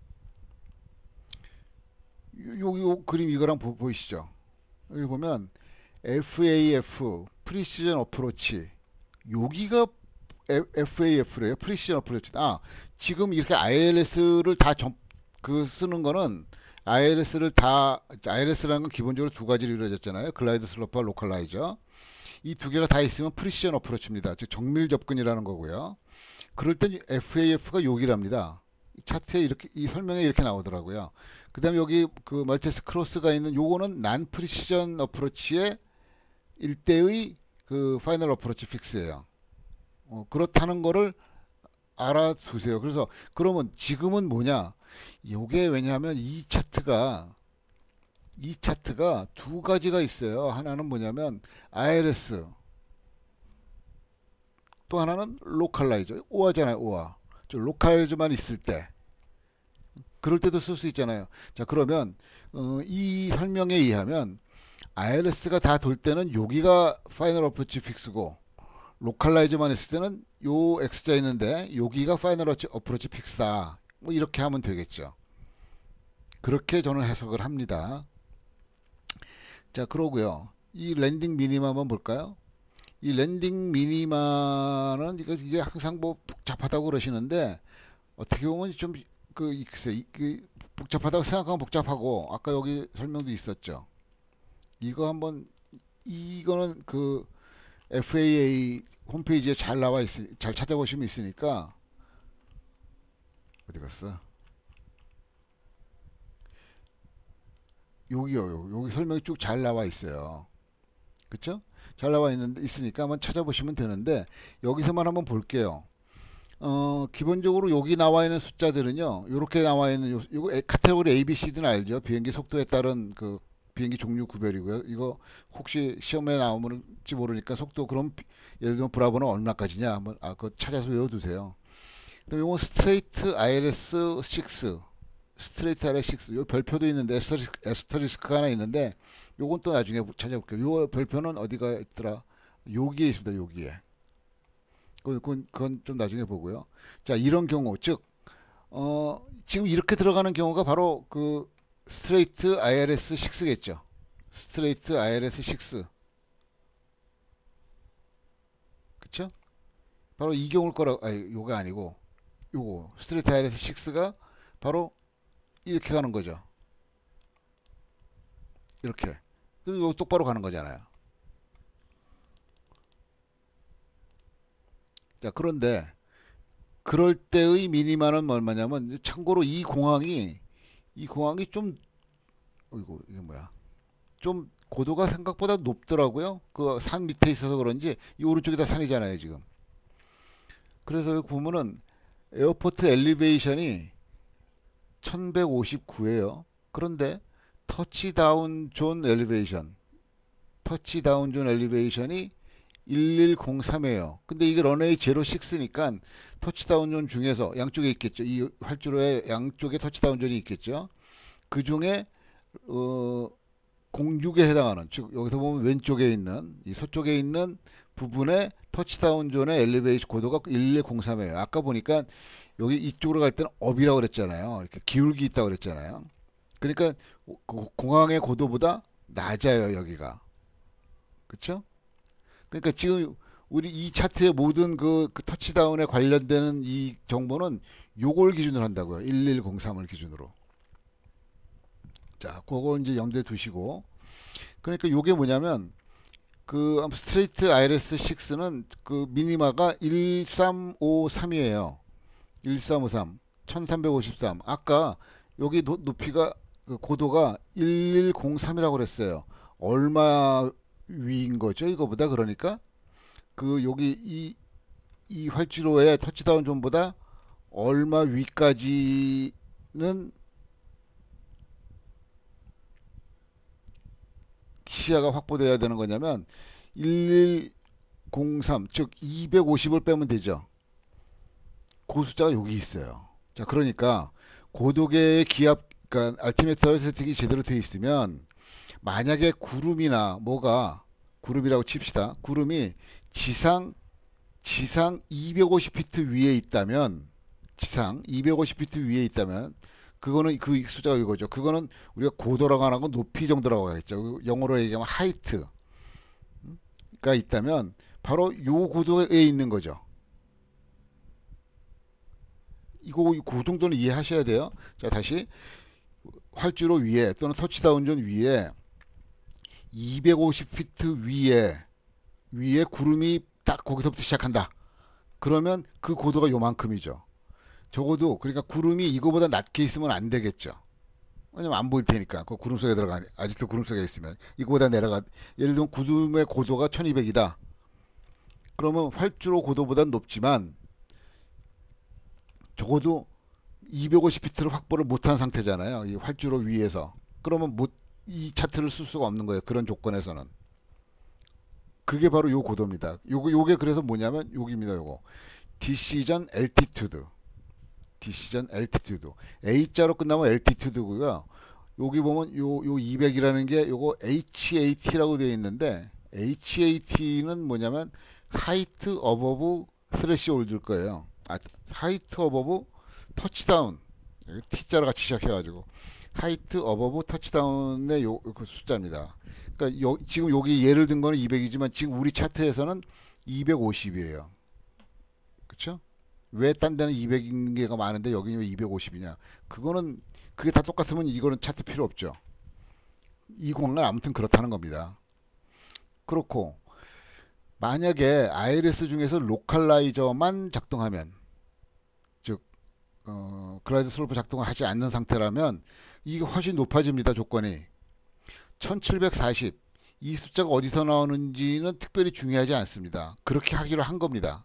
요, 요 그림 이거랑 보, 보이시죠? 여기 보면 에프에이에프 프리시전 어프로치 여기가 에프에이에프래요. 프리시전 어프로치. 아 지금 이렇게 아이엘에스를 다 점, 그 쓰는 거는 아이엘에스를 다 아이엘에스라는 건 기본적으로 두 가지로 이루어졌잖아요. 글라이드 슬로프와 로컬라이저. 이 두 개가 다 있으면 프리시전 어프로치입니다. 즉 정밀 접근이라는 거고요. 그럴 땐 에프에이에프가 여기랍니다. 차트에 이렇게 이 설명에 이렇게 나오더라고요. 그다음에 여기 그 멀티스 크로스가 있는 요거는 난 프리시전 어프로치의 일대의 그 파이널 어프로치 픽스예요. 어, 그렇다는 거를 알아두세요. 그래서 그러면 지금은 뭐냐? 요게 왜냐하면 이 차트가 이 차트가 두 가지가 있어요. 하나는 뭐냐면 아이엘에스 또 하나는 로컬라이저 오아잖아요. 오아. 저 로컬라이저만 있을 때 그럴 때도 쓸 수 있잖아요. 자, 그러면 어, 이 설명에 의하면 아이엘에스가 다 돌 때는 여기가 파이널 어프로치 픽스고 로컬라이저만 했을 때는 요 X자 있는데 여기가 파이널 어프로치 픽스다. 뭐 이렇게 하면 되겠죠. 그렇게 저는 해석을 합니다. 자, 그러고요. 이 랜딩 미니마 한번 볼까요? 이 랜딩 미니마는 이게 항상 뭐 복잡하다고 그러시는데 어떻게 보면 좀그 그 복잡하다고 생각하면 복잡하고 아까 여기 설명도 있었죠. 이거 한번 이거는 그 에프에이에이 홈페이지에 잘 나와 있, 잘 찾아보시면 있으니까 어디 갔어? 여기요, 여기 설명이 쭉 잘 나와 있어요. 그쵸? 잘 나와 있는 있으니까 한번 찾아보시면 되는데 여기서만 한번 볼게요. 어, 기본적으로 여기 나와 있는 숫자들은요. 이렇게 나와 있는 요, 요거 에- 카테고리 A, B, C는 알죠? 비행기 속도에 따른 그 비행기 종류 구별이고요. 이거 혹시 시험에 나오는지 모르니까 속도 그럼 비- 예를 들면 브라보는 얼마까지냐 한번 아, 그거 찾아서 외워두세요. 그럼 요거 스트레이트 아이엘에스 육, 스트레이트 아이엘에스 육, 요 별표도 있는데 에스터리스, 에스터리스크가 하나 있는데 요건 또 나중에 찾아볼게요. 요 별표는 어디가 있더라? 여기에 있습니다. 여기에. 그건, 그건, 그건 좀 나중에 보고요. 자, 이런 경우, 즉, 어, 지금 이렇게 들어가는 경우가 바로 그 스트레이트 아이엘에스 육겠죠. 스트레이트 아이엘에스 육. 그쵸? 바로 이 경우일 거라, 아니, 요가 아니고, 요거, 스트레이트 아이엘에스 육가 바로 이렇게 가는 거죠. 이렇게. 그리고 똑바로 가는 거잖아요. 자, 그런데, 그럴 때의 미니마는 얼마냐면, 참고로 이 공항이, 이 공항이 좀, 어이구, 이게 뭐야. 좀 고도가 생각보다 높더라고요. 그 산 밑에 있어서 그런지 이 오른쪽이 다 산이잖아요, 지금. 그래서 여기 보면은 에어포트 엘리베이션이 천백오십구예요. 그런데 터치다운 존 엘리베이션, 터치다운 존 엘리베이션이 일일공삼이에요. 근데 이게 런웨이 제로육니까 터치다운 존 중에서 양쪽에 있겠죠. 이 활주로에 양쪽에 터치다운 존이 있겠죠. 그 중에 어, 공육에 해당하는, 즉 여기서 보면 왼쪽에 있는 이 서쪽에 있는 부분의 터치다운 존의 엘리베이션 고도가 일일공삼이에요. 아까 보니까 여기 이쪽으로 갈 때는 업이라고 그랬잖아요. 이렇게 기울기 있다고 그랬잖아요. 그러니까 그 공항의 고도보다 낮아요, 여기가. 그렇죠? 그러니까 지금 우리 이 차트의 모든 그, 그 터치다운에 관련되는 이 정보는 요걸 기준으로 한다고요. 일일공삼을 기준으로. 자, 그거 이제 염두에 두시고. 그러니까 요게 뭐냐면 그 스트레이트 아이엘에스 육는 그 미니마가 일삼오삼이에요. 일삼오삼, 천삼백오십삼. 아까 여기 노, 높이가 그 고도가 일일공삼이라고 그랬어요. 얼마 위인 거죠? 이거보다 그러니까 그 여기 이, 이 활주로의 터치다운 존보다 얼마 위까지는 시야가 확보돼야 되는 거냐면 일일공삼, 즉 이백오십을 빼면 되죠. 그 숫자가 여기 있어요. 자, 그러니까 고도계의 기압, 그러니까 알티메터 세팅이 제대로 되어 있으면 만약에 구름이나 뭐가 구름이라고 칩시다. 구름이 지상 지상 이백오십 피트 위에 있다면 지상 이백오십 피트 위에 있다면 그거는 그 숫자가 이거죠. 그거는 우리가 고도라고 안 하고 높이 정도라고 하겠죠. 영어로 얘기하면 하이트가 있다면 바로 요 고도에 있는 거죠. 이거 그 정도는 이해하셔야 돼요. 자, 다시 활주로 위에 또는 터치다운존 위에 이백오십 피트 위에 위에 구름이 딱 거기서부터 시작한다. 그러면 그 고도가 요만큼이죠. 적어도 그러니까 구름이 이거보다 낮게 있으면 안 되겠죠. 왜냐면 안 보일 테니까. 그 구름 속에 들어가 아직도 구름 속에 있으면 이거보다 내려가 예를 들면 구름의 고도가 천이백이다. 그러면 활주로 고도보다 높지만 적어도 이백오십 피트를 확보를 못한 상태잖아요. 이 활주로 위에서. 그러면 못, 이 차트를 쓸 수가 없는 거예요. 그런 조건에서는. 그게 바로 요 고도입니다. 요거, 요게 그래서 뭐냐면 여기입니다. 요거. Decision Altitude. Decision Altitude. A자로 끝나면 Altitude고요. 여기 보면 요, 요 이백이라는 게 요거 hat라고 되어 있는데 hat는 뭐냐면 Height Above Threshold일 거예요. 아, Height Above 터치다운 T자로 같이 시작해가지고 하이트 어버브 터치다운의 요, 그 숫자입니다. 그러니까 요, 지금 여기 예를 든 거는 이백이지만 지금 우리 차트에서는 이백오십이에요. 그렇죠? 왜 딴 데는 이백인 게가 많은데 여기는 왜 이백오십이냐? 그거는 그게 다 똑같으면 이거는 차트 필요 없죠. 이 공간은 아무튼 그렇다는 겁니다. 그렇고 만약에 아이엘에스 중에서 로컬라이저만 작동하면 즉 어, 글라이드 슬로프 작동을 하지 않는 상태라면 이게 훨씬 높아집니다. 조건이 천칠백사십 이 숫자가 어디서 나오는지는 특별히 중요하지 않습니다. 그렇게 하기로 한 겁니다.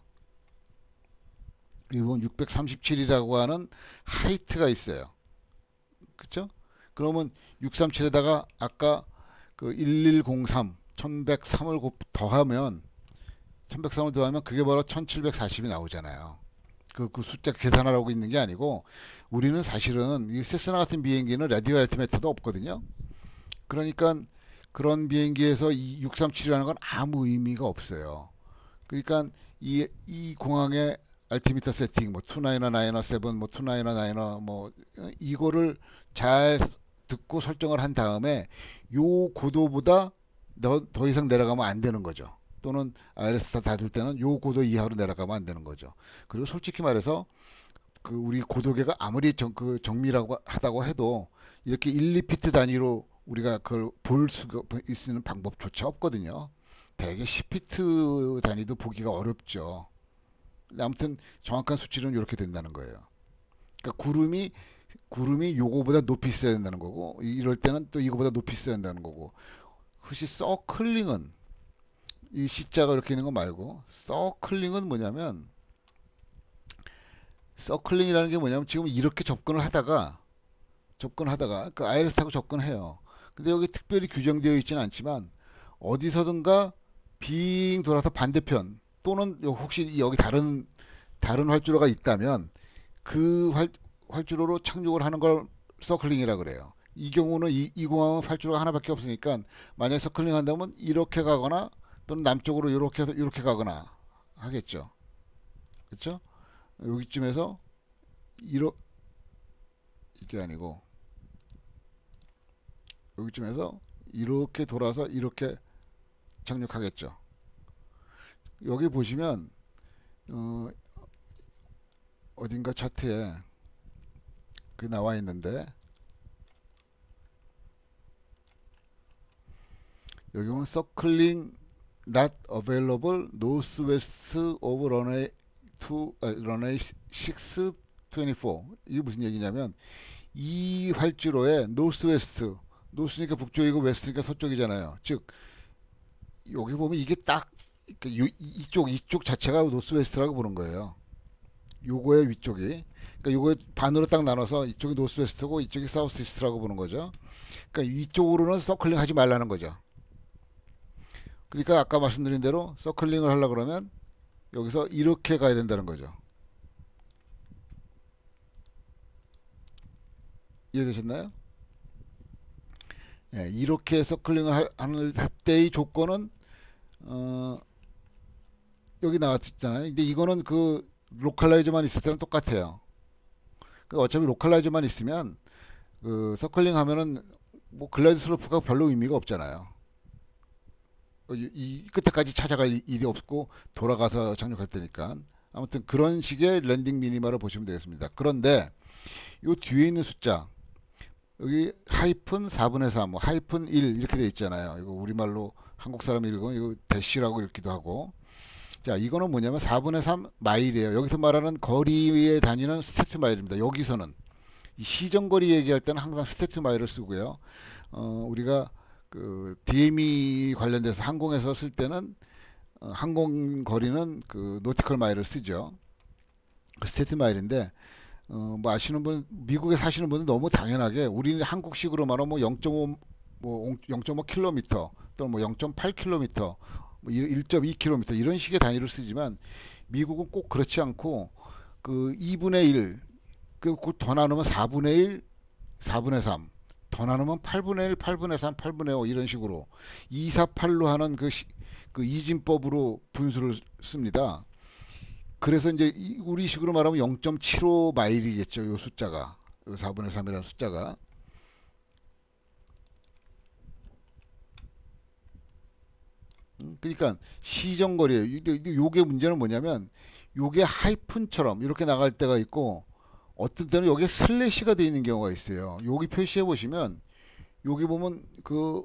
이건 육백삼십칠이라고 하는 하이트가 있어요. 그쵸? 그러면 육백삼십칠에다가 아까 그 일일공삼, 천백삼을 더하면 천백삼을 더하면 그게 바로 천칠백사십이 나오잖아요. 그, 그 숫자 계산하라고 있는 게 아니고 우리는 사실은 이 세스나 같은 비행기는 라디오 알티메터도 없거든요. 그러니까 그런 비행기에서 이 육백삼십칠이라는 건 아무 의미가 없어요. 그러니까 이, 이 공항의 알티미터 세팅, 뭐 이십구나 나이나 칠, 뭐 이십구나 나이나 뭐 이거를 잘 듣고 설정을 한 다음에 요 고도보다 더, 더 이상 내려가면 안 되는 거죠. 또는 아이엘에스 닫을 때는 요 고도 이하로 내려가면 안 되는 거죠. 그리고 솔직히 말해서 그 우리 고도계가 아무리 정, 그 정밀하고 하다고 해도 이렇게 일, 이 피트 단위로 우리가 그걸 볼 수가 있는 방법조차 없거든요. 대개 십 피트 단위도 보기가 어렵죠. 아무튼 정확한 수치는 이렇게 된다는 거예요. 그러니까 구름이 구름이 요거보다 높이 있어야 된다는 거고 이럴 때는 또 이거보다 높이 있어야 된다는 거고 혹시 서클링은 이 C자가 이렇게 있는 거 말고 서클링은 뭐냐면 서클링이라는 게 뭐냐면 지금 이렇게 접근을 하다가 접근하다가 그 아이엘에스하고 접근해요. 근데 여기 특별히 규정되어 있지는 않지만 어디서든가 빙 돌아서 반대편 또는 혹시 여기 다른 다른 활주로가 있다면 그 활, 활주로로 착륙을 하는 걸 서클링이라 그래요. 이 경우는 이, 이 공항은 활주로가 하나밖에 없으니까 만약에 서클링 한다면 이렇게 가거나 또는 남쪽으로 이렇게 해서 이렇게 가거나 하겠죠. 그렇죠? 여기쯤에서 이러 이게 아니고 여기쯤에서 이렇게 돌아서 이렇게 착륙하겠죠. 여기 보시면 어, 어딘가 차트에 그 나와 있는데 여기 보면 circling not available northwest of runway to 아, runway 육백이십사 이게 무슨 얘기냐면 이 활주로에 노스웨스트 노스니까 북쪽이고 웨스트니까 서쪽이잖아요. 즉 여기 보면 이게 딱 이쪽 이쪽 자체가 노스웨스트라고 보는 거예요. 요거의 위쪽이 그러니까 요거 반으로 딱 나눠서 이쪽이 노스웨스트고 이쪽이 사우스이스트라고 보는 거죠. 그러니까 이쪽으로는 서클링 하지 말라는 거죠. 그러니까 아까 말씀드린 대로 서클링을 하려 그러면 여기서 이렇게 가야 된다는 거죠. 이해되셨나요? 예, 이렇게 서클링을 하는 때의 조건은 어, 여기 나왔잖아요. 근데 이거는 그 로컬라이저만 있을 때는 똑같아요. 그 어차피 로컬라이저만 있으면 그 서클링 하면은 뭐 글라이드 슬로프가 별로 의미가 없잖아요. 어, 이, 이 끝에까지 찾아갈 일이 없고 돌아가서 착륙할 테니까. 아무튼 그런 식의 랜딩 미니마를 보시면 되겠습니다. 그런데 이 뒤에 있는 숫자 여기 하이픈 사분의 삼, 뭐 하이픈 일 이렇게 돼 있잖아요. 이거 우리말로 한국 사람 읽으면 이거 대시라고 읽기도 하고. 자, 이거는 뭐냐면 사분의 삼 마일이에요. 여기서 말하는 거리에 다니는 스태트 마일입니다. 여기서는 이 시정거리 얘기할 때는 항상 스태트 마일을 쓰고요. 어, 우리가 그 디엠이 관련돼서 항공에서 쓸 때는 어, 항공 거리는 그 노티컬 마일을 쓰죠. 그 스태트 마일인데 어, 뭐 아시는 분 미국에 사시는 분은 너무 당연하게 우리는 한국식으로 말하면 뭐 영점오 뭐 영점오 킬로미터 또는 뭐 영점팔 킬로미터 뭐 일 점 이 킬로미터 이런 식의 단위를 쓰지만 미국은 꼭 그렇지 않고 그 이분의 일 그 더 나누면 사분의 일 사분의 삼 더 나누면 팔분의 일 팔분의 삼 팔분의 오 이런 식으로 이, 사, 팔로 하는 그, 시, 그 이진법으로 분수를 씁니다. 그래서 이제 우리식으로 말하면 영 점 칠오 마일이겠죠. 요 숫자가. 요 사분의 삼이라는 숫자가. 음, 그러니까 시정거리예요. 요게 문제는 뭐냐면 요게 하이픈처럼 이렇게 나갈 때가 있고 어떤 때는 여기에 슬래시가 되어 있는 경우가 있어요. 여기 표시해 보시면 여기 보면 그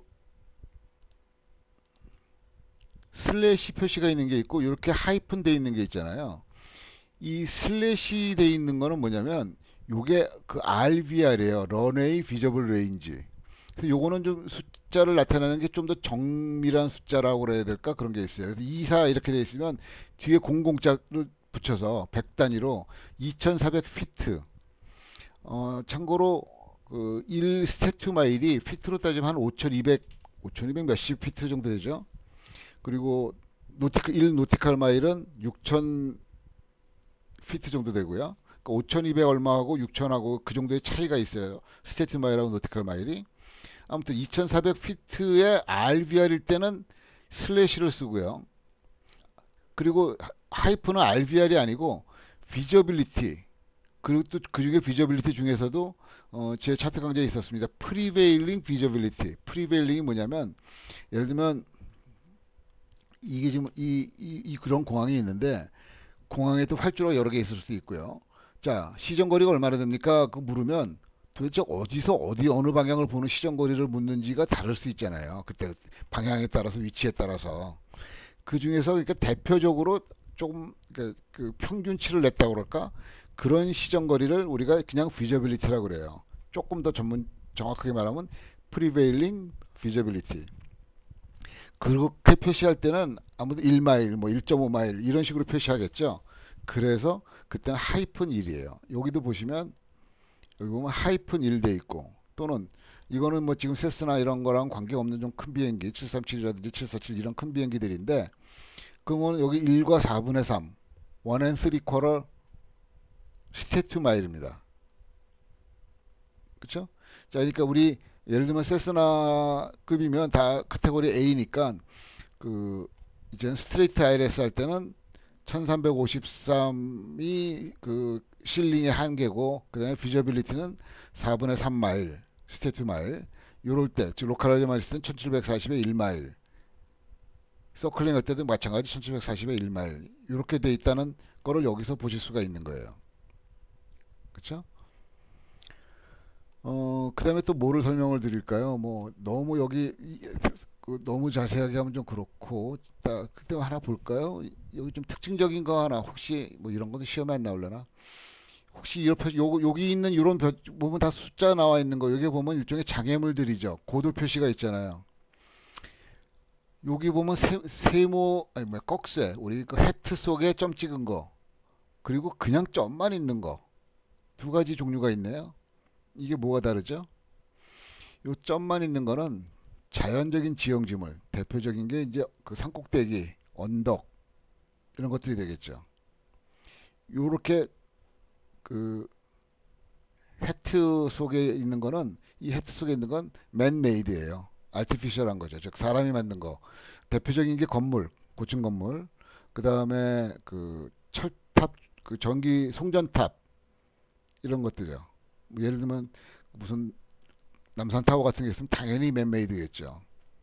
슬래시 표시가 있는 게 있고 이렇게 하이픈 되어 있는 게 있잖아요. 이 슬래시 돼 있는 거는 뭐냐면 요게 그 알브이알이에요. 런웨이 비저블 레인지. 그래서 요거는 좀 숫자를 나타내는 게 좀 더 정밀한 숫자라고 그래야 될까? 그런 게 있어요. 그래서 이사 이렇게 돼 있으면 뒤에 공공자를 붙여서 백 단위로 이천사백 피트. 어, 참고로 그 일 스태투 마일이 피트로 따지면 한 오천이백, 오천이백 몇십 피트 정도 되죠. 그리고 노티크, 일 노티칼 마일은 육천 피트 정도 되고요. 그러니까 오천이백 얼마하고 육천하고 그 정도의 차이가 있어요. 스태투 마일하고 노티칼 마일이. 아무튼 이천사백 피트의 알비알일 때는 슬래시를 쓰고요. 그리고 하이프는 알비알이 아니고 비저빌리티. 그리고 또 그중에 비저빌리티 중에서도 어, 제 차트 강좌에 있었습니다. 프리베일링 비저빌리티. 프리베일링이 뭐냐면 예를 들면 이게 지금 이, 이, 이 그런 공항이 있는데 공항에 또 활주로가 여러 개 있을 수도 있고요. 자, 시정거리가 얼마나 됩니까? 그 물으면 도대체 어디서 어디 어느 방향을 보는 시정거리를 묻는지가 다를 수 있잖아요. 그때 방향에 따라서 위치에 따라서 그 중에서 그러니까 대표적으로 조금 그, 그 평균치를 냈다고 그럴까? 그런 시정거리를 우리가 그냥 feasibility라고 그래요. 조금 더 전문 정확하게 말하면 prevailing feasibility. 그렇게 표시할 때는 아무래도 일 마일, 뭐 일 점 오 마일 이런 식으로 표시하겠죠. 그래서 그때는 하이픈 일이에요. 여기도 보시면 여기 보면 하이픈 일 돼 있고 또는 이거는 뭐 지금 세스나 이런 거랑 관계없는 좀 큰 비행기 칠삼칠이라든지 칠사칠 이런 큰 비행기들인데 그러면 여기 일과 사분의 삼 원 and three quarter 스테투 마일입니다. 그렇죠? 자, 그러니까 우리 예를 들면 세스나급이면 다 카테고리 A니까 그 이제는 스트레이트 아이엘에스 할 때는 천삼백오십삼이 그 실링의 한계고 그다음에 비저빌리티는 사분의 삼 마일 스테이트 마일 요럴 때 즉 로컬하게만 있을 때는 천칠백사십에 일 마일 서클링 할 때도 마찬가지 천칠백사십에 일 마일 이렇게 돼 있다는 거를 여기서 보실 수가 있는 거예요. 그렇죠? 어, 그다음에 또 뭐를 설명을 드릴까요? 뭐 너무 여기 그 너무 자세하게 하면 좀 그렇고 딱 그때 하나 볼까요? 여기 좀 특징적인 거 하나 혹시 뭐 이런 것도 시험에 안 나올려나? 혹시 옆에 요 여기 있는 이런 보면 다 숫자 나와 있는 거 여기 보면 일종의 장애물들이죠. 고도 표시가 있잖아요. 여기 보면 세, 세모 아니 뭐 꺽쇠 우리 그 해트 속에 점 찍은 거 그리고 그냥 점만 있는 거 두 가지 종류가 있네요. 이게 뭐가 다르죠? 요 점만 있는 거는 자연적인 지형지물 대표적인 게 이제 그 산꼭대기 언덕 이런 것들이 되겠죠. 요렇게 그 해트 속에 있는 거는 이 해트 속에 있는 건 맨메이드예요. 아티피셜한 거죠. 즉 사람이 만든 거. 대표적인 게 건물, 고층 건물. 그다음에 그 철탑, 그 전기 송전탑 이런 것들이요. 뭐 예를 들면 무슨 남산타워 같은 게 있으면 당연히 맨메이드겠죠.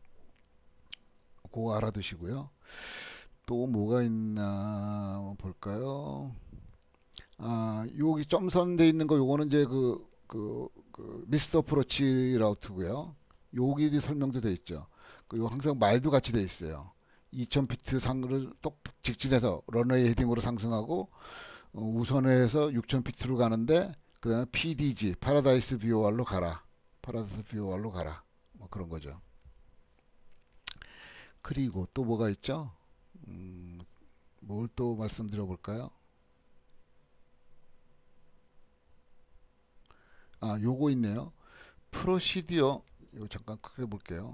그거 알아두시고요. 또 뭐가 있나 한번 볼까요? 아, 여기 점선돼 있는 거 요거는 이제 그, 그, 그 미스터 어프로치 라우트고요. 여기 설명도 돼 있죠. 그리고 항상 말도 같이 돼 있어요. 이천 피트 상을 똑 직진해서 런웨이 헤딩으로 상승하고 어, 우선회에서 육천 피트로 가는데 그다음에 피디지 파라다이스 뷰어왈로 가라. 파라다이스 뷰어왈로 가라. 뭐 그런 거죠. 그리고 또 뭐가 있죠? 음, 뭘 또 말씀드려 볼까요? 아, 요거 있네요. 프로시디어 이거 잠깐 크게 볼게요.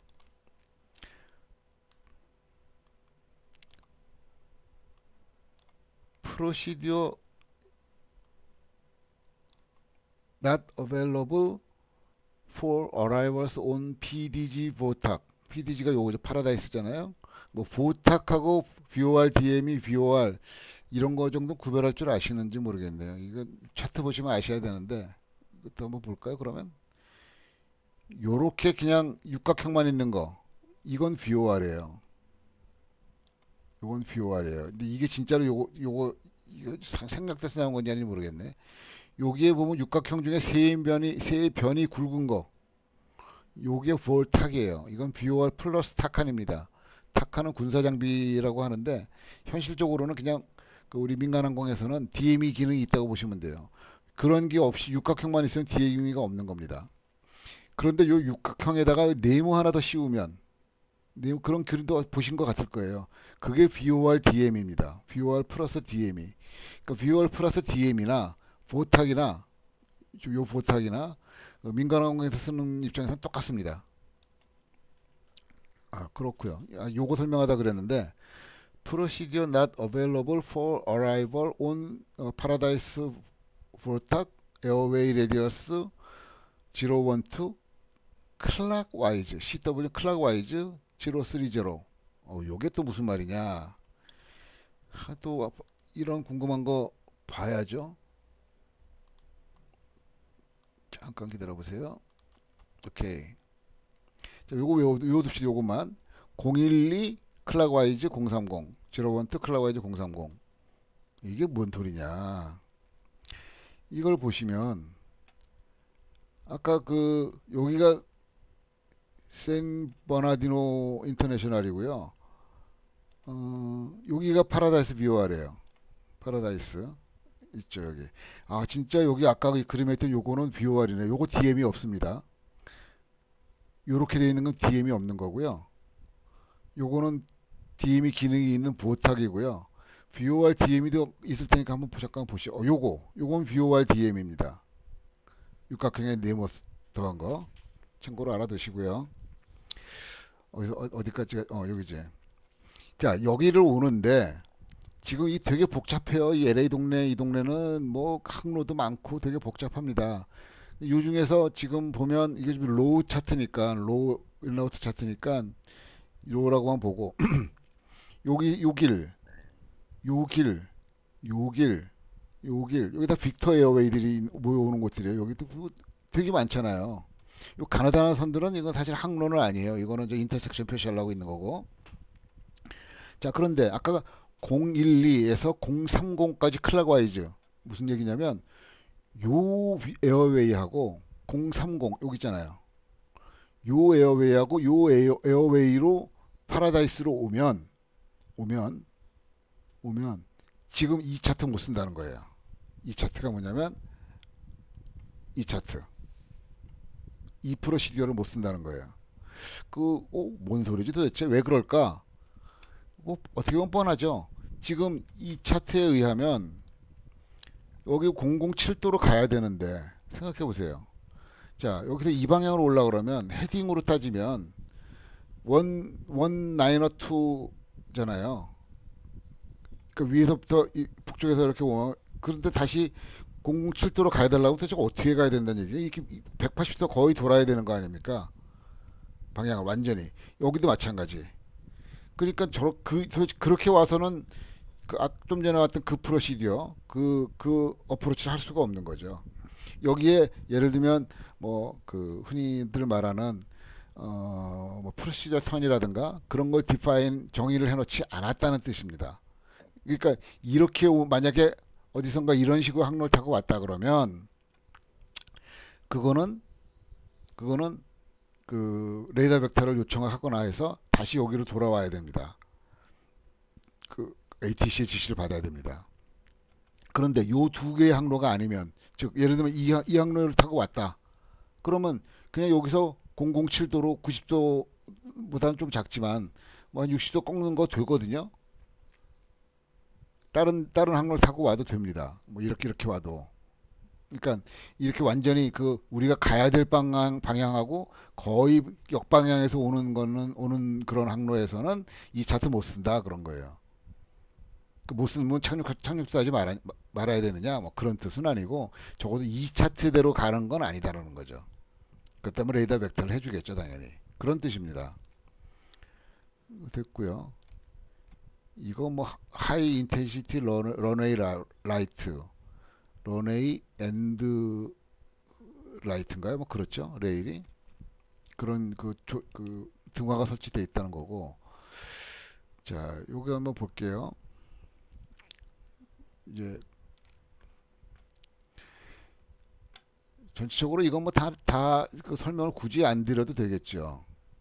프로시디어 not available for arrivals on 피디지 보탁. 피디지가 요거죠. 파라다이스잖아요. 뭐 보탁하고 브이오알 디엠이 브이오알 이런 거 정도 구별할 줄 아시는지 모르겠네요. 이거 차트 보시면 아셔야 되는데 이것도 한번 볼까요? 그러면 요렇게 그냥 육각형만 있는 거 이건 브이오알이에요. 요건 브이오알이에요. 근데 이게 진짜로 요거 요거 이거 생략돼서 나온 건지 아닌지 모르겠네. 여기에 보면 육각형 중에 세 변이 세 변이 굵은 거 요게 볼탁이에요. 이건 브이오알 플러스 타칸입니다. 타칸은 군사 장비라고 하는데 현실적으로는 그냥 그 우리 민간항공에서는 디엠이 기능이 있다고 보시면 돼요. 그런 게 없이 육각형만 있으면 디엠이가 없는 겁니다. 그런데 요 육각형에다가 네모 하나 더 씌우면 네모 그런 그림도 보신 것 같을 거예요. 그게 브이오알 디엠입니다. 브이오알 플러스 디엠이. 그러니까 브이오알 플러스 디엠이나 보탁이나 요 보탁이나 민간항공에서 쓰는 입장에서는 똑같습니다. 아, 그렇고요. 아, 요거 설명하다 그랬는데 Procedure not available for arrival on 어, Paradise Vortac Airway Radius 제로일이 Clockwise 씨더블유 Clockwise 제로삼십. 어, 요게 또 무슨 말이냐? 하도 이런 궁금한 거 봐야죠. 잠깐 기다려 보세요. 오케이. 자, 요거 외워 외워둡시다. 요것만 공일이 클락와이즈 공삼공 제로일 클락와이즈 공삼공. 이게 뭔 소리냐? 이걸 보시면 아까 그 여기가 샌 버나디노 인터내셔널이고요. 어, 여기가 파라다이스 비오알이에요. 파라다이스 있죠 여기. 아 진짜 여기 아까 그 그림에 있던 요거는 비오알이네. 요거 디엠이 없습니다. 요렇게 되어 있는 건 디엠이 없는 거고요. 요거는 디엠이 기능이 있는 부탁이고요. 브이오알 디엠이도 있을 테니까 한번 잠깐 보시죠. 어, 요거 요건 브이오알 디엠입니다. 육각형에 네모 더한 거 참고로 알아두시고요. 어디서 어, 어디까지 어 여기지. 자 여기를 오는데 지금 이 되게 복잡해요. 이 엘에이 동네 이 동네는 뭐 항로도 많고 되게 복잡합니다. 요 중에서 지금 보면 이게 지금 로우 차트니까 로우 일라우트 차트니까 요라고만 보고 여기 요길 요길 요길 요길 여기다 빅터 에어웨이들이 모여오는 곳들이에요. 여기도 뭐 되게 많잖아요. 요 가나다는 선들은 이건 사실 항로는 아니에요. 이거는 이제 인터섹션 표시하려고 있는 거고. 자 그런데 아까 공일이에서 공삼공까지 클락와이즈 무슨 얘기냐면 요 에어웨이하고 공삼공 여기 있잖아요. 요 에어웨이하고 요 에어, 에어웨이로 파라다이스로 오면 오면 오면 지금 이 차트 못 쓴다는 거예요. 이 차트가 뭐냐면 이 차트 이 프로시디어를 못 쓴다는 거예요. 그, 어, 뭔 소리지 도대체 왜 그럴까? 뭐 어떻게 보면 뻔하죠. 지금 이 차트에 의하면 여기 공공칠 도로 가야 되는데 생각해 보세요. 자 여기서 이 방향으로 올라오려면 헤딩으로 따지면 원, 원 나인어 투잖아요. 그 위에서부터 이 북쪽에서 이렇게 오면 그런데 다시 공공칠 도로 가야 되려면 도대체 어떻게 가야 된다는 얘기예요. 이렇게 백팔십 도 거의 돌아야 되는 거 아닙니까? 방향을 완전히. 여기도 마찬가지. 그러니까 저렇 그 그렇게 와서는 그 좀 전에 왔던 그 프로시디어 그 그 어프로치를 할 수가 없는 거죠. 여기에 예를 들면 뭐 그 흔히들 말하는 어뭐 프로시저 턴이라든가 그런 걸 디파인 정의를 해놓지 않았다는 뜻입니다. 그러니까 이렇게 만약에 어디선가 이런 식으로 항로를 타고 왔다 그러면 그거는 그거는 그 레이더 벡터를 요청을 하거나 해서 다시 여기로 돌아와야 됩니다. 그 에이티씨의 지시를 받아야 됩니다. 그런데 요 두 개의 항로가 아니면 즉 예를 들면 이, 이 항로를 타고 왔다. 그러면 그냥 여기서 공공칠 도로 구십 도보다는 좀 작지만 뭐 한 육십 도 꺾는 거 되거든요. 다른 다른 항로를 타고 와도 됩니다. 뭐 이렇게 이렇게 와도. 그러니까 이렇게 완전히 그 우리가 가야 될 방향 방향하고 거의 역방향에서 오는 거는 오는 그런 항로에서는 이 차트 못 쓴다 그런 거예요. 그 못 쓰면 착륙 착륙도 하지 말아, 말아야 되느냐 뭐 그런 뜻은 아니고 적어도 이 차트대로 가는 건 아니다라는 거죠. 그 때문에 레이더 벡터를 해주겠죠 당연히. 그런 뜻입니다. 됐고요. 이거 뭐 하이 인텐시티 런웨이 라이트 런웨이 앤드 라이트인가요? 뭐 그렇죠. 레일이 그런 그, 조, 그 등화가 설치되어 있다는 거고. 자, 요거 한번 볼게요. 이제 전체적으로 이건 뭐 다 다 그 설명을 굳이 안 드려도 되겠죠.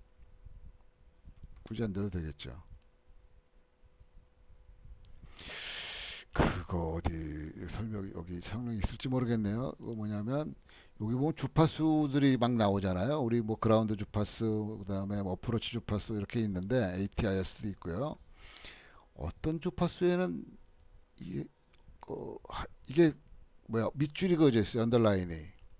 굳이 안 드려도 되겠죠. 그거 어디 설명 여기 설명이 있을지 모르겠네요. 그거 뭐냐면 여기 보면 주파수들이 막 나오잖아요. 우리 뭐 그라운드 주파수, 그다음에 뭐 어프로치 주파수 이렇게 있는데 에이티아이에스도 있고요. 어떤 주파수에는 이게 어, 이게 뭐야 밑줄이 그어져 있어요. 언더라인이.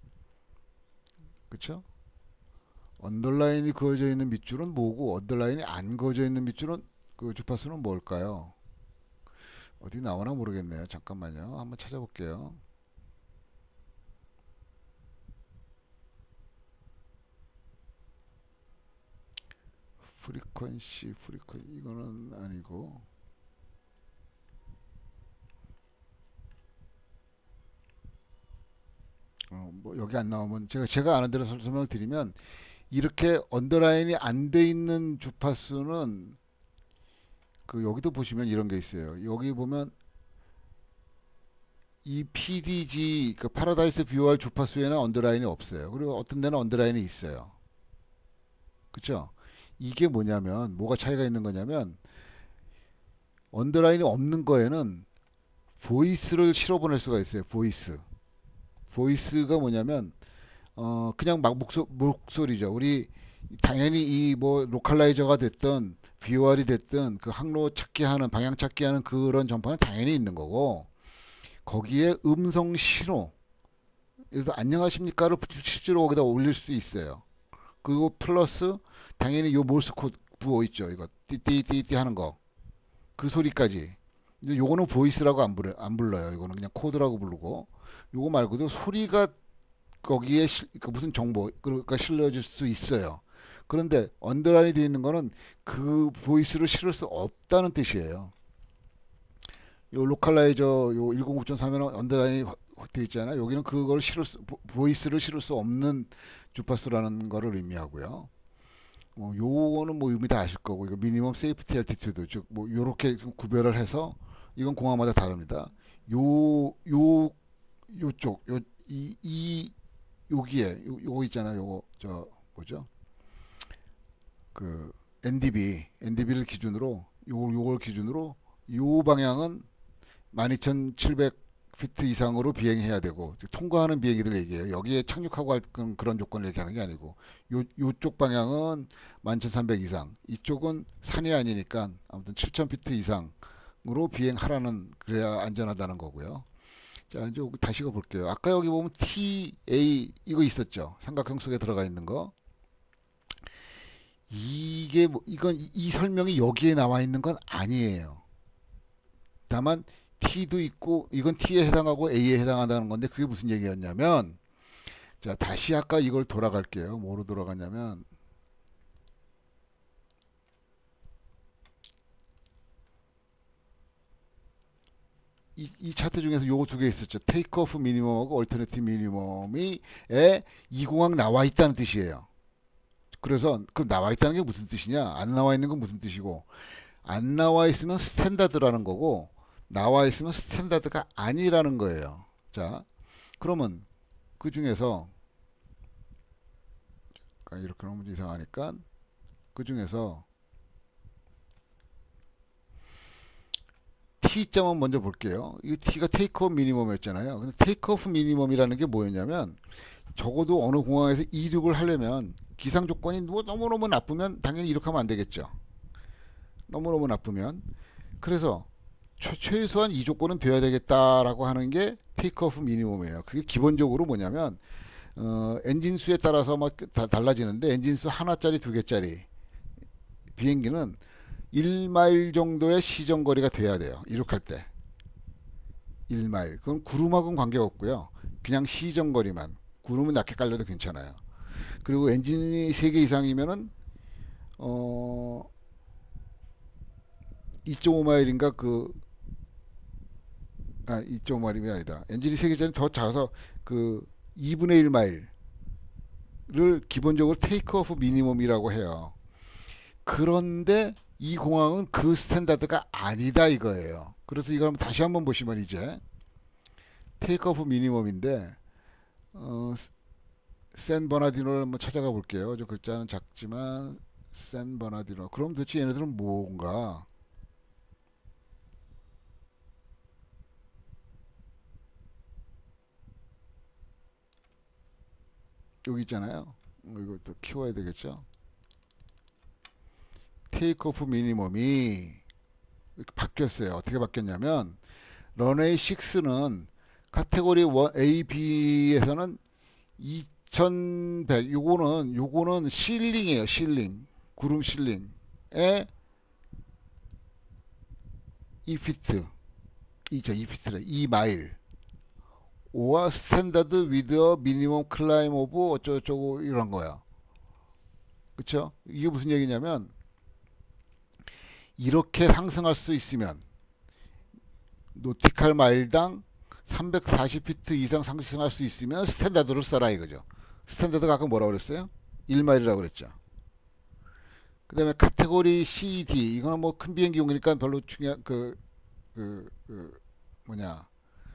그렇죠? 언더라인이 그어져 있는 밑줄은 뭐고 언더라인이 안 그어져 있는 밑줄은 그 주파수는 뭘까요? 어디 나오나 모르겠네요. 잠깐만요. 한번 찾아볼게요. 프리퀀시, 프리퀀 이거는 아니고 어, 뭐 여기 안 나오면 제가 제가 아는 대로 설명을 드리면 이렇게 언더라인이 안 돼 있는 주파수는 그 여기도 보시면 이런 게 있어요. 여기 보면 이 피디지 그 파라다이스 뷰얼 주파수에는 언더라인이 없어요. 그리고 어떤 데는 언더라인이 있어요. 그렇죠? 이게 뭐냐면 뭐가 차이가 있는 거냐면 언더라인이 없는 거에는 보이스를 실어 보낼 수가 있어요. 보이스. 보이스가 뭐냐면 어 그냥 막 목소, 목소리죠. 우리 당연히 이 뭐 로컬라이저가 됐든 비오알이 됐든 그 항로 찾기 하는 방향 찾기 하는 그런 전파는 당연히 있는 거고 거기에 음성 신호 그래서 안녕하십니까를 실제로 거기다 올릴 수도 있어요. 그리고 플러스 당연히 요 몰스 코드 부호 있죠. 이거 띠띠띠띠 하는 거 그 소리까지. 근데 요거는 보이스라고 안 불러 안 불러요. 이거는 그냥 코드라고 부르고 요거 말고도 소리가 거기에 실, 그 무슨 정보 그러니까 실려질 수 있어요. 그런데 언더라인이 되어 있는 거는 그 보이스를 실을 수 없다는 뜻이에요. 요 로컬라이저 요 일공구 점 삼에는 언더라인이 되어 있잖아요. 여기는 그걸 실을 수, 보이스를 실을 수 없는 주파수라는 거를 의미하고요. 뭐 요거는 뭐 의미 다 아실 거고 이거 미니멈 세이프티 알티튜드 즉뭐 요렇게 구별을 해서 이건 공항마다 다릅니다. 요 요 요쪽 요 이 이 여기에 요, 요거 있잖아요. 요거 저 뭐죠? 그 엔디비 엔디비를 기준으로 요 요걸 기준으로 요 방향은 만 이천칠백 피트 이상으로 비행해야 되고 통과하는 비행기들 얘기해요. 여기에 착륙하고 할 그런 조건을 얘기하는 게 아니고 요 요쪽 방향은 만 천삼백 이상 이쪽은 산이 아니니까 아무튼 칠천 피트 이상으로 비행하라는 그래야 안전하다는 거고요. 자 이제 다시 읽어볼게요. 아까 여기 보면 티에이 이거 있었죠. 삼각형 속에 들어가 있는 거. 이게 뭐 이건 이, 이 설명이 여기에 나와 있는 건 아니에요. 다만 T도 있고 이건 T에 해당하고 A에 해당한다는 건데 그게 무슨 얘기였냐면 자 다시 아까 이걸 돌아갈게요. 뭐로 돌아가냐면 이, 이 차트 중에서 요거 두 개 있었죠. 테이크오프 미니멈하고 얼터네티브 미니멈이 에 이 공항 나와 있다는 뜻이에요. 그래서 그 나와 있다는 게 무슨 뜻이냐? 안 나와 있는 건 무슨 뜻이고 안 나와 있으면 스탠다드라는 거고 나와 있으면 스탠다드가 아니라는 거예요. 자, 그러면 그 중에서 이렇게 하면 이상하니까 그 중에서 T점은 먼저 볼게요. 이 T가 테이크오프 미니멈이었잖아요. 근데 테이크오프 미니멈이라는 게 뭐였냐면 적어도 어느 공항에서 이륙을 하려면 기상 조건이 뭐 너무너무 나쁘면 당연히 이륙하면 안 되겠죠. 너무너무 나쁘면 그래서 최, 최소한 이 조건은 돼야 되겠다라고 하는 게 테이크오프 미니멈이에요. 그게 기본적으로 뭐냐면 어, 엔진 수에 따라서 막 다, 달라지는데 엔진 수 하나짜리 두 개짜리 비행기는 일 마일 정도의 시정 거리가 돼야 돼요. 이륙할 때 일 마일. 그건 구름하고는 관계없고요. 그냥 시정 거리만. 구름은 낮게 깔려도 괜찮아요. 그리고 엔진이 세 개 이상이면은 어 이 점 오 마일인가 그 아, 이 점 오 마일이 아니다. 엔진이 세 개짜리 더 작아서 그 이분의 일 마일을 기본적으로 테이크오프 미니멈이라고 해요. 그런데 이 공항은 그 스탠다드가 아니다 이거예요. 그래서 이걸 다시 한번 보시면 이제 테이크오프 미니멈인데 어, 샌 버나디노를 한번 찾아가 볼게요. 저 글자는 작지만 샌 버나디노. 그럼 도대체 얘네들은 뭔가? 여기 있잖아요. 어, 이거 또 키워야 되겠죠. 테이크오프 미니멈이 이렇게 바뀌었어요. 어떻게 바뀌었냐면 런웨이 식스는 카테고리 일, A, B에서는 이천백, 요거는 요거는 실링이에요. 실링, 구름 실링에 이 피트, 이저 이 피트래, 이 마일. 오와 스탠다드 위드 미니멈 클라임 오브 어쩌고저쩌고 이런 거야. 그쵸? 이게 무슨 얘기냐면 이렇게 상승할 수 있으면 노티칼 마일당 삼백사십 피트 이상 상승할 수 있으면 스탠다드를 써라 이거죠. 스탠다드가 아까 뭐라고 그랬어요? 일 마일이라고 그랬죠. 그 다음에 카테고리 씨, 디 이거는 뭐 큰 비행기용이니까 별로 중요한 그, 그, 그 뭐냐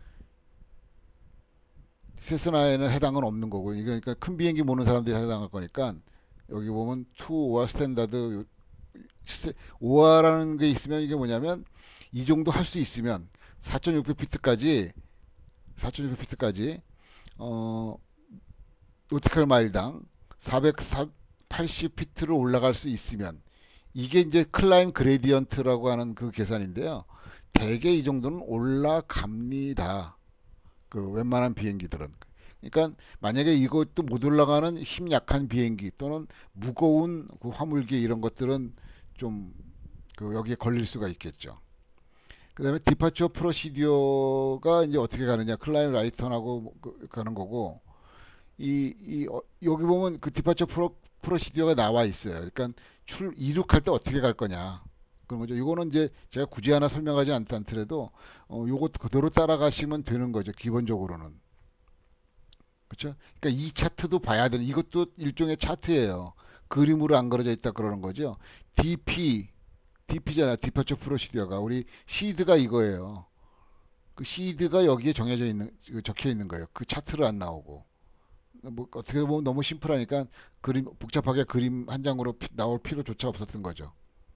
세스나에는 해당은 없는 거고 이거 그러니까 큰 비행기 모는 사람들이 해당할 거니까 여기 보면 투 오알 스탠다드 오알라는 게 있으면 이게 뭐냐면 이 정도 할 수 있으면 사천육백 피트까지 사천육백 피트까지 어 노티컬 마일당 사백팔십 피트로 올라갈 수 있으면 이게 이제 클라임 그레디언트라고 하는 그 계산인데요. 대개 이 정도는 올라갑니다. 그 웬만한 비행기들은. 그러니까 만약에 이것도 못 올라가는 힘 약한 비행기 또는 무거운 그 화물기 이런 것들은 좀 그 여기에 걸릴 수가 있겠죠. 그다음에 디파처 프로시디어가 이제 어떻게 가느냐 클라임 라이턴하고 그 가는 거고 이, 이 어, 여기 보면 그 디파처 프로 프로시디어가 나와 있어요. 그러니까 출 이륙할 때 어떻게 갈 거냐 그런 거죠. 이거는 이제 제가 굳이 하나 설명하지 않, 않더라도 어, 요거 그대로 따라가시면 되는 거죠. 기본적으로는. 그렇죠? 그러니까 이 차트도 봐야 되는 이것도 일종의 차트예요. 그림으로 안 그려져 있다 그러는 거죠. 디피 디피잖아. 디파처 프로시디어가 우리 시드가 이거예요. 그 시드가 여기에 정해져 있는 그 적혀 있는 거예요. 그 차트로 안 나오고. 뭐 어떻게 보면 너무 심플하니까 그림 복잡하게 그림 한 장으로 피, 나올 필요조차 없었던 거죠.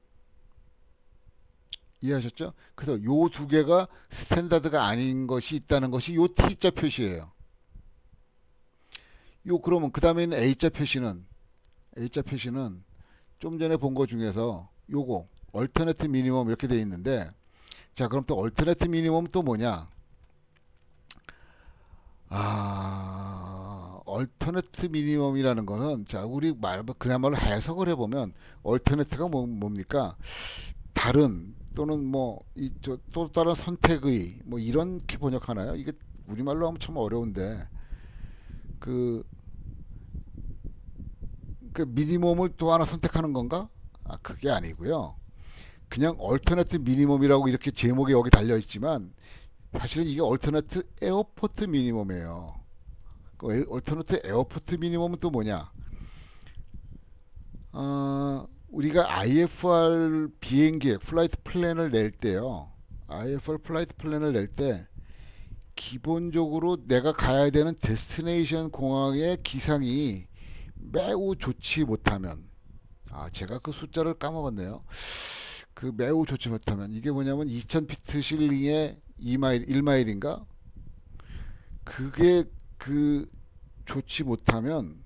이해하셨죠? 그래서 요 두 개가 스탠다드가 아닌 것이 있다는 것이 요 T자 표시예요. 요 그러면 그 다음에 있는 A자 표시는 A자 표시는 좀 전에 본 거 중에서 요거 얼터너티 미니멈 이렇게 돼 있는데 자 그럼 또 얼터너티 미니멈 또 뭐냐? 아 얼터너티 미니멈이라는 거는 자 우리 말 그야말로 해석을 해보면 얼터너티가 뭐, 뭡니까? 다른 또는 뭐 이 저 또 다른 선택의 뭐 이렇게 번역하나요? 이게 우리말로 하면 참 어려운데 그, 그 미니멈을 또 하나 선택하는 건가? 아 그게 아니고요. 그냥 얼터너티 미니멈이라고 이렇게 제목이 여기 달려 있지만 사실은 이게 얼터너티 에어포트 미니멈이에요. 그 얼터너티 에어포트 미니멈은 또 뭐냐? 어, 우리가 아이에프알 비행기 플라이트 플랜을 낼 때요. 아이에프알 플라이트 플랜을 낼 때 기본적으로 내가 가야 되는 데스티네이션 공항의 기상이 매우 좋지 못하면 아 제가 그 숫자를 까먹었네요. 그 매우 좋지 못하면 이게 뭐냐면 이천 피트 실링에 이 마일 일 마일인가? 그게 그 좋지 못하면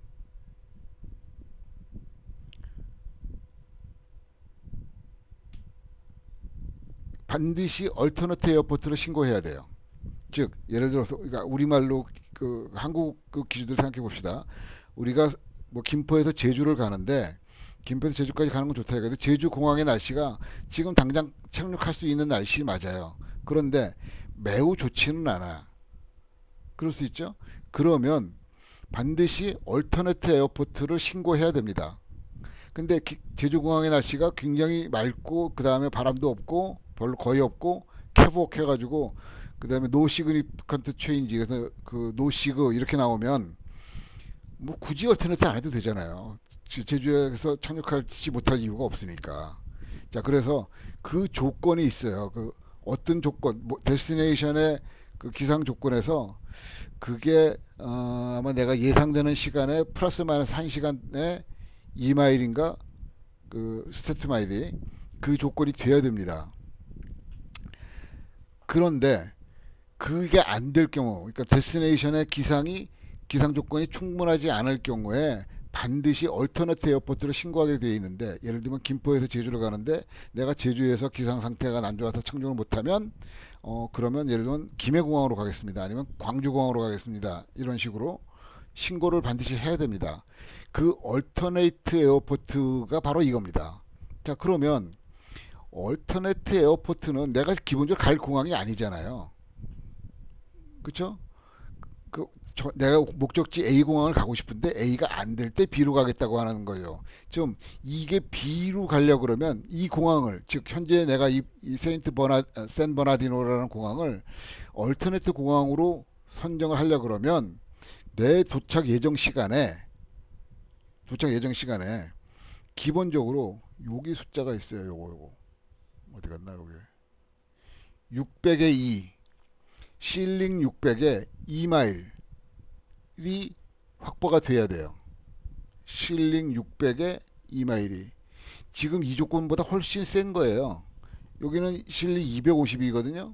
반드시 얼터너티 에어포트를 신고해야 돼요. 즉 예를 들어서 그러니까 우리말로 그 한국 그 기준들 생각해 봅시다. 우리가 뭐 김포에서 제주를 가는데 김포에서 제주까지 가는 건 좋다 해가지고 제주 공항의 날씨가 지금 당장 착륙할 수 있는 날씨 맞아요. 그런데 매우 좋지는 않아. 그럴 수 있죠. 그러면 반드시 얼터너티 에어포트를 신고해야 됩니다. 근데 기- 제주공항의 날씨가 굉장히 맑고 그 다음에 바람도 없고 별로 거의 없고 캐복해가지고 그 다음에 노 시그니컨트 체인지 그래서 그 노시그 이렇게 나오면 뭐 굳이 얼터너티 안 해도 되잖아요. 제- 제주에서 착륙하지 못할 이유가 없으니까. 자 그래서 그 조건이 있어요. 그 어떤 조건, 뭐 데스티네이션의 그 기상 조건에서 그게 어, 아마 내가 예상되는 시간에 플러스 마이너스 한 시간에 이 마일인가 그 스타트 마일이 그 조건이 돼야 됩니다. 그런데 그게 안 될 경우, 그러니까 데스티네이션의 기상이 기상 조건이 충분하지 않을 경우에 반드시 얼터너티 에어포트로 신고하게 되어 있는데, 예를 들면 김포에서 제주를 가는데 내가 제주에서 기상 상태가 안 좋아서 착륙을 못하면 어 그러면 예를 들면 김해공항으로 가겠습니다, 아니면 광주공항으로 가겠습니다, 이런 식으로 신고를 반드시 해야 됩니다. 그 얼터네이트 에어포트가 바로 이겁니다. 자, 그러면 얼터네이트 에어포트는 내가 기본적으로 갈 공항이 아니잖아요. 그쵸? 그 저, 내가 목적지 A 공항을 가고 싶은데 A가 안 될 때 B로 가겠다고 하는 거예요. 좀 이게 B로 가려 그러면 이 공항을, 즉 현재 내가 이, 이 세인트 버나 샌 버나디노라는 공항을 얼터네이트 공항으로 선정을 하려 그러면 내 도착 예정 시간에 도착 예정 시간에 기본적으로 여기 숫자가 있어요. 요거 요거 어디 갔나, 여기 육백에 이, 실링 육백에 이 마일이 확보가 돼야 돼요. 실링 육백에 이 마일이 지금 이 조건보다 훨씬 센 거예요. 여기는 실링 이백오십이거든요.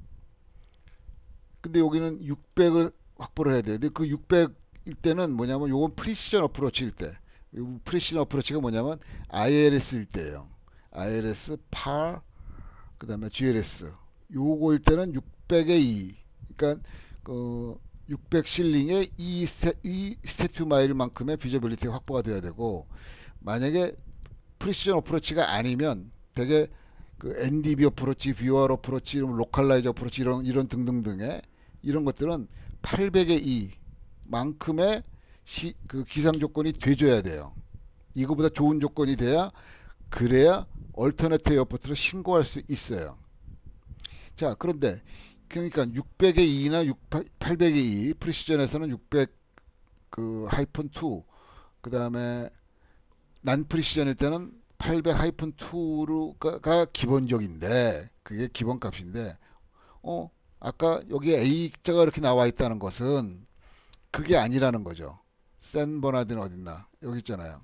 근데 여기는 육백을 확보를 해야 돼요. 근데 그 육백일 때는 뭐냐면 요건 프리시전 어프로치일 때, 프리시전 어프로치가 뭐냐면 아이엘에스일 때예요. 아이엘에스 팔, 그 다음에 지엘에스, 요거일 때는 육백에 이, 그러니까 그 육백 실링에 이, 스테, 이 스태튜 마일만큼의 비저빌리티가 확보가 돼야 되고, 만약에 프리시전 어프로치가 아니면 되게 그 엔디비 어프로치, 뷰어 어프로치, 로컬라이즈 어프로치, 이런 이런 등등등의 이런 것들은 팔백에 이 만큼의 시, 그 기상 조건이 돼줘야 돼요. 이거보다 좋은 조건이 돼야, 그래야 얼터너티 에어포트로 신고할 수 있어요. 자, 그런데 그러니까 육백에 이나 팔백에 이, 프리시전에서는 육백 그 하이픈 이, 그 다음에 난 프리시전일 때는 팔백 하이픈 이가 기본적인데, 그게 기본값인데, 어 아까 여기 A자가 이렇게 나와 있다는 것은 그게 아니라는 거죠. 샌 버나디노 어딨나, 여기 있잖아요.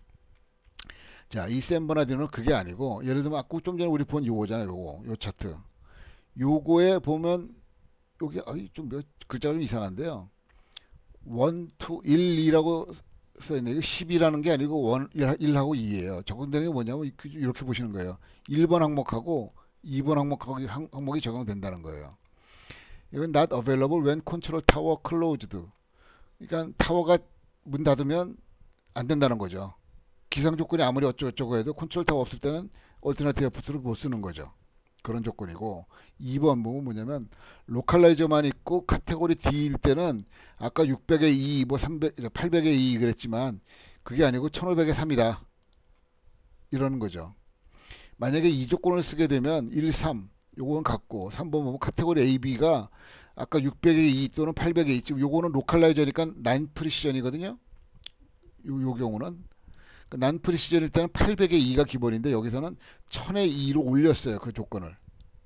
자, 이 샌 버나디노는 그게 아니고, 예를 들면 아까 좀 전에 우리 본 요거잖아요. 요거 요 차트, 요거에 보면 여기 아이 좀몇 글자가 좀 이상한데요. 일, 이, 일, 이라고 써있네. 이거 십이라는 게 아니고 일, 일하고 이예요. 적용되는 게 뭐냐면 이렇게 보시는 거예요. 일 번 항목하고 이 번 항목하고 항목이 적용된다는 거예요. 이건 not available when control tower closed. 그러니까 타워가 문 닫으면 안 된다는 거죠. 기상 조건이 아무리 어쩌고저쩌고 해도 컨트롤 타워 없을 때는 얼터너티브 에포트를 못 쓰는 거죠. 그런 조건이고, 이 번 보면 뭐냐면 로컬라이저만 있고 카테고리 D일 때는 아까 육백에 이, 뭐 삼백, 팔백에 이 그랬지만 그게 아니고 천오백에 삼이다, 이러는 거죠. 만약에 이 조건을 쓰게 되면 일, 삼 요거는 같고, 삼 번 보면 카테고리 A, B가 아까 육백에 이 또는 팔백에 이, 지금 요거는 로컬라이저니까 난 프리시전이거든요. 요, 요 경우는 난 프리시전일 때는 팔백에 이가 기본인데 여기서는 천에 이로 올렸어요, 그 조건을.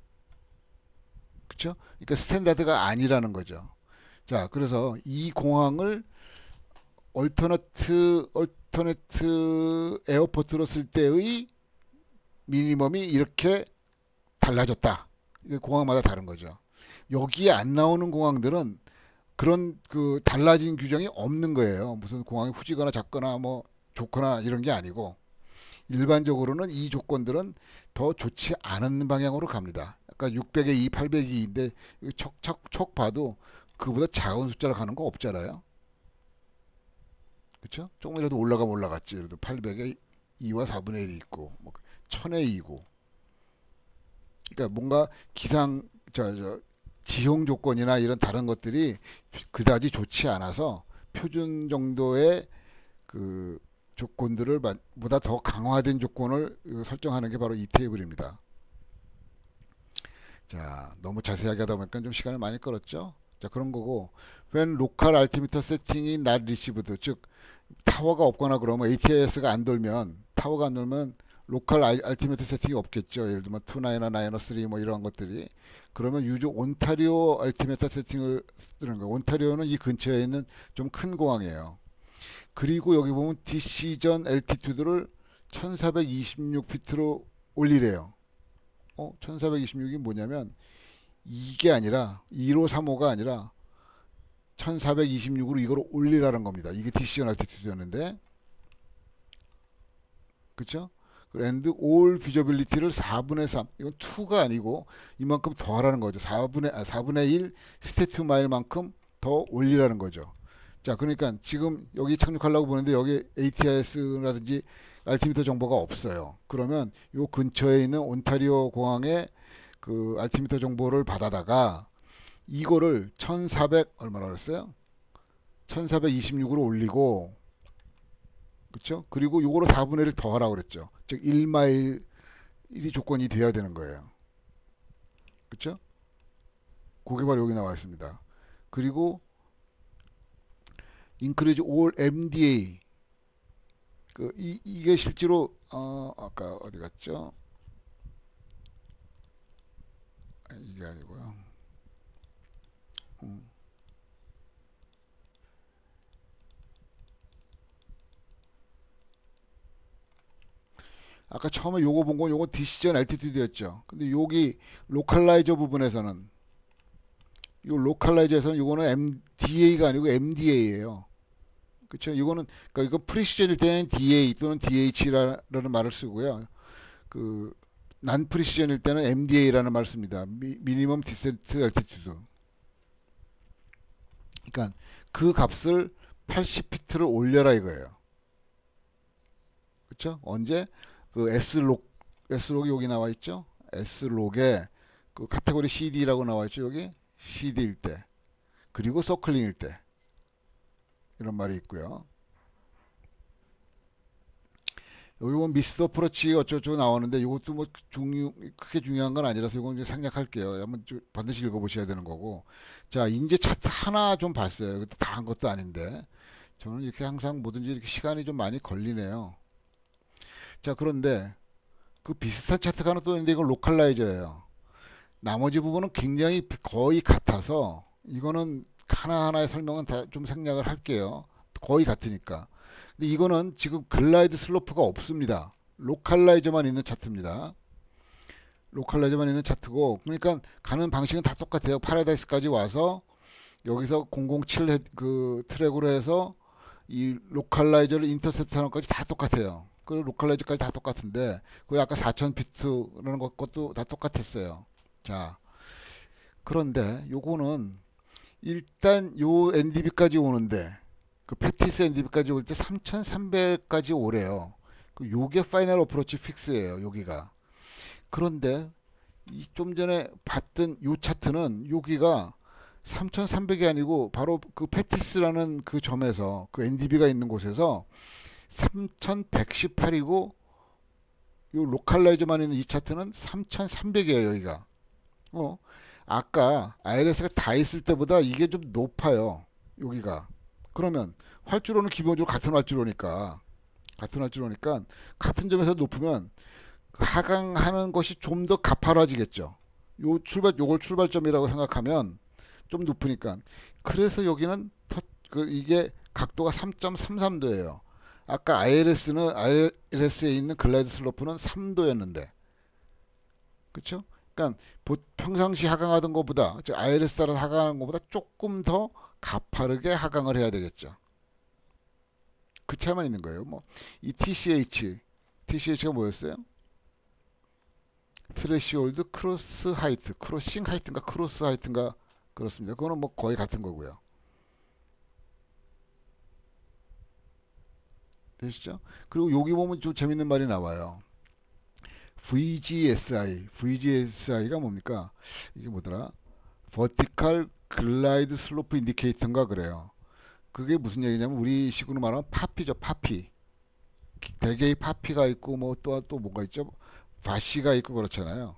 그렇죠? 그러니까 스탠다드가 아니라는 거죠. 자, 그래서 이 공항을 얼터너트 얼터너트 에어포트로 쓸 때의 미니멈이 이렇게 달라졌다. 이게 공항마다 다른 거죠. 여기에 안 나오는 공항들은 그런 그 달라진 규정이 없는 거예요. 무슨 공항이 후지거나 작거나 뭐 좋거나 이런 게 아니고, 일반적으로는 이 조건들은 더 좋지 않은 방향으로 갑니다. 아까 육백에 이, 팔백에 이인데 척, 척, 척 봐도 그보다 작은 숫자로 가는 거 없잖아요. 그렇죠? 조금이라도 올라가면 올라갔지. 그래도 팔백에 이와 사분의 일이 있고, 뭐 천에 이고. 그러니까 뭔가 기상 저, 저 지형 조건이나 이런 다른 것들이 그다지 좋지 않아서 표준 정도의 그 조건들을 보다 더 강화된 조건을 설정하는 게 바로 이 테이블입니다. 자, 너무 자세하게 하다 보니까 좀 시간을 많이 끌었죠. 자, 그런 거고, when local altimeter setting이 not received, 즉 타워가 없거나 그러면 에이티에스가 안 돌면, 타워가 안 돌면 로컬 알티미터 세팅이 없겠죠. 예를 들면 이십구나 나인 삼 뭐 이런 것들이. 그러면 유저 온타리오 알티미터 세팅을 쓰는 거예요. 온타리오는 이 근처에 있는 좀 큰 공항이에요. 그리고 여기 보면 디시전 엘티튜드를 천사백이십육 피트로 올리래요. 어, 천사백이십육이 뭐냐면 이게 아니라 일오삼오가 아니라 천사백이십육으로 이걸 올리라는 겁니다. 이게 디시전 알티튜드였는데, 그쵸? and all visibility를 사분의 삼, 이건 이가 아니고 이만큼 더 하라는 거죠. 사분의, 아, 사분의 일 스테트 마일만큼 더 올리라는 거죠. 자, 그러니까 지금 여기 착륙하려고 보는데 여기 에이티아이에스라든지 알티미터 정보가 없어요. 그러면 요 근처에 있는 온타리오 공항에 그 알티미터 정보를 받아다가 이거를 천사백 얼마나 그랬어요? 천사백이십육으로 올리고, 그렇죠? 그리고 요거로 사분의 일을 더 하라고 그랬죠. 즉 일 마일이 조건이 돼야 되는 거예요. 그렇죠? 그게 바로 여기 나와 있습니다. 그리고 increase all 엠디에이, 그 이, 이게 실제로 어 아까 어디 갔죠? 아, 이게 아니고요. 음. 아까 처음에 요거 본 건 요거 디시전 엘티튜드였죠. 근데 여기 로컬라이저 부분에서는 요 로컬라이저에서는 요거는 엠디에이가 아니고 엠디에이예요. 그렇죠? 이거는 그러니까 이거 프리시전일 때는 디에이 또는 디에이치라는 말을 쓰고요. 그 난 프리시전일 때는 엠디에이라는 말을 씁니다. 미니멈 디센트 알티튜드. 그러니까 그 값을 팔십 피트를 올려라 이거예요. 그렇죠? 언제 그 S록 S록이 여기 나와 있죠? S록에 그 카테고리 씨디라고 나와 있죠? 여기 씨디일 때. 그리고 서클링일 때. 이런 말이 있고요. 여기 보면 미스터 프로치 어쩌고저쩌고 나오는데 이것도 뭐 중요, 크게 중요한 건 아니라서 이건 이제 생략할게요. 한번 반드시 읽어보셔야 되는 거고. 자, 이제 차트 하나 좀 봤어요. 다 한 것도 아닌데. 저는 이렇게 항상 뭐든지 이렇게 시간이 좀 많이 걸리네요. 자, 그런데 그 비슷한 차트가 하나 또 있는데 이건 로컬라이저예요. 나머지 부분은 굉장히 거의 같아서 이거는 하나하나의 설명은 다 좀 생략을 할게요. 거의 같으니까. 근데 이거는 지금 글라이드 슬로프가 없습니다. 로컬라이저만 있는 차트입니다. 로컬라이저만 있는 차트고, 그러니까 가는 방식은 다 똑같아요. 파라다이스까지 와서 여기서 공공칠 그 트랙으로 해서 이 로컬라이저를 인터셉트하는 것까지 다 똑같아요. 그 로컬라이저까지 다 똑같은데, 그 아까 사천 피트라는 것도 다 똑같았어요. 자, 그런데 요거는 일단 요 엔디비까지 오는데 그 패티스 엔디비까지 올 때 삼천삼백까지 오래요. 그 요게 파이널 어프로치 픽스예요. 여기가. 그런데 이 좀 전에 봤던 요 차트는 여기가 삼천삼백이 아니고 바로 그 패티스라는 그 점에서 그 엔디비가 있는 곳에서 삼천백십팔이고 요 로컬라이저만 있는 이 차트는 삼천삼백이에요. 여기가. 어, 아까 아이엘에스가 다 있을 때보다 이게 좀 높아요. 여기가. 그러면 활주로는 기본적으로 같은 활주로니까 같은 활주로니까 같은 점에서 높으면 하강하는 것이 좀 더 가파라지겠죠. 요 출발 요걸 출발점이라고 생각하면 좀 높으니까. 그래서 여기는 터, 그 이게 각도가 삼 점 삼삼 도예요. 아까 아이엘에스는 아이엘에스에 있는 글라이드 슬로프는 삼 도였는데. 그렇죠? 그러니까 평상시 하강하던 것보다 즉 아이엘에스 따라 하강하는 것보다 조금 더 가파르게 하강을 해야 되겠죠. 그 차이만 있는 거예요. 뭐 이 티씨에이치, 티씨에이치가 뭐였어요? 트레시홀드 크로스 하이트, 크로싱 하이트인가 크로스 하이트인가 그렇습니다. 그거는 뭐 거의 같은 거고요. 되시죠? 그리고 여기 보면 좀 재밌는 말이 나와요. 브이지에스아이, 브이지에스아이가 뭡니까? 이게 뭐더라? Vertical Glide Slope Indicator인가 그래요. 그게 무슨 얘기냐면 우리 식으로 말하면 파피죠, 파피. 대개의 파피가 있고 뭐 또 또 뭐가 있죠? 바시가 있고 그렇잖아요.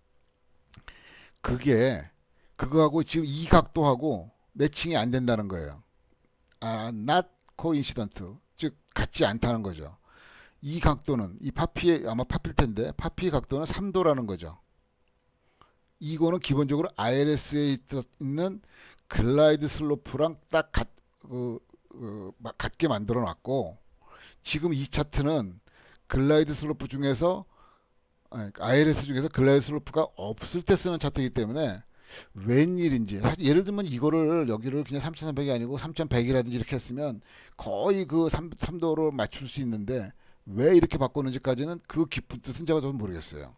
그게 그거하고 지금 이 각도하고 매칭이 안 된다는 거예요. 아, not coincident. 즉 같지 않다는 거죠. 이 각도는 이 파피의 아마 파피일 텐데 파피 각도는 삼 도라는 거죠. 이거는 기본적으로 아이엘에스에 있는 글라이드 슬로프랑 딱 같, 그, 그, 같게 만들어 놨고 지금 이 차트는 글라이드 슬로프 중에서 아이엘에스 중에서 글라이드 슬로프가 없을 때 쓰는 차트이기 때문에 웬일인지. 사실 예를 들면 이거를 여기를 그냥 삼천삼백이 아니고 삼천백이라든지 이렇게 했으면 거의 그 삼, 삼도를 맞출 수 있는데 왜 이렇게 바꾸는지까지는 그 깊은 뜻은 제가 좀 모르겠어요.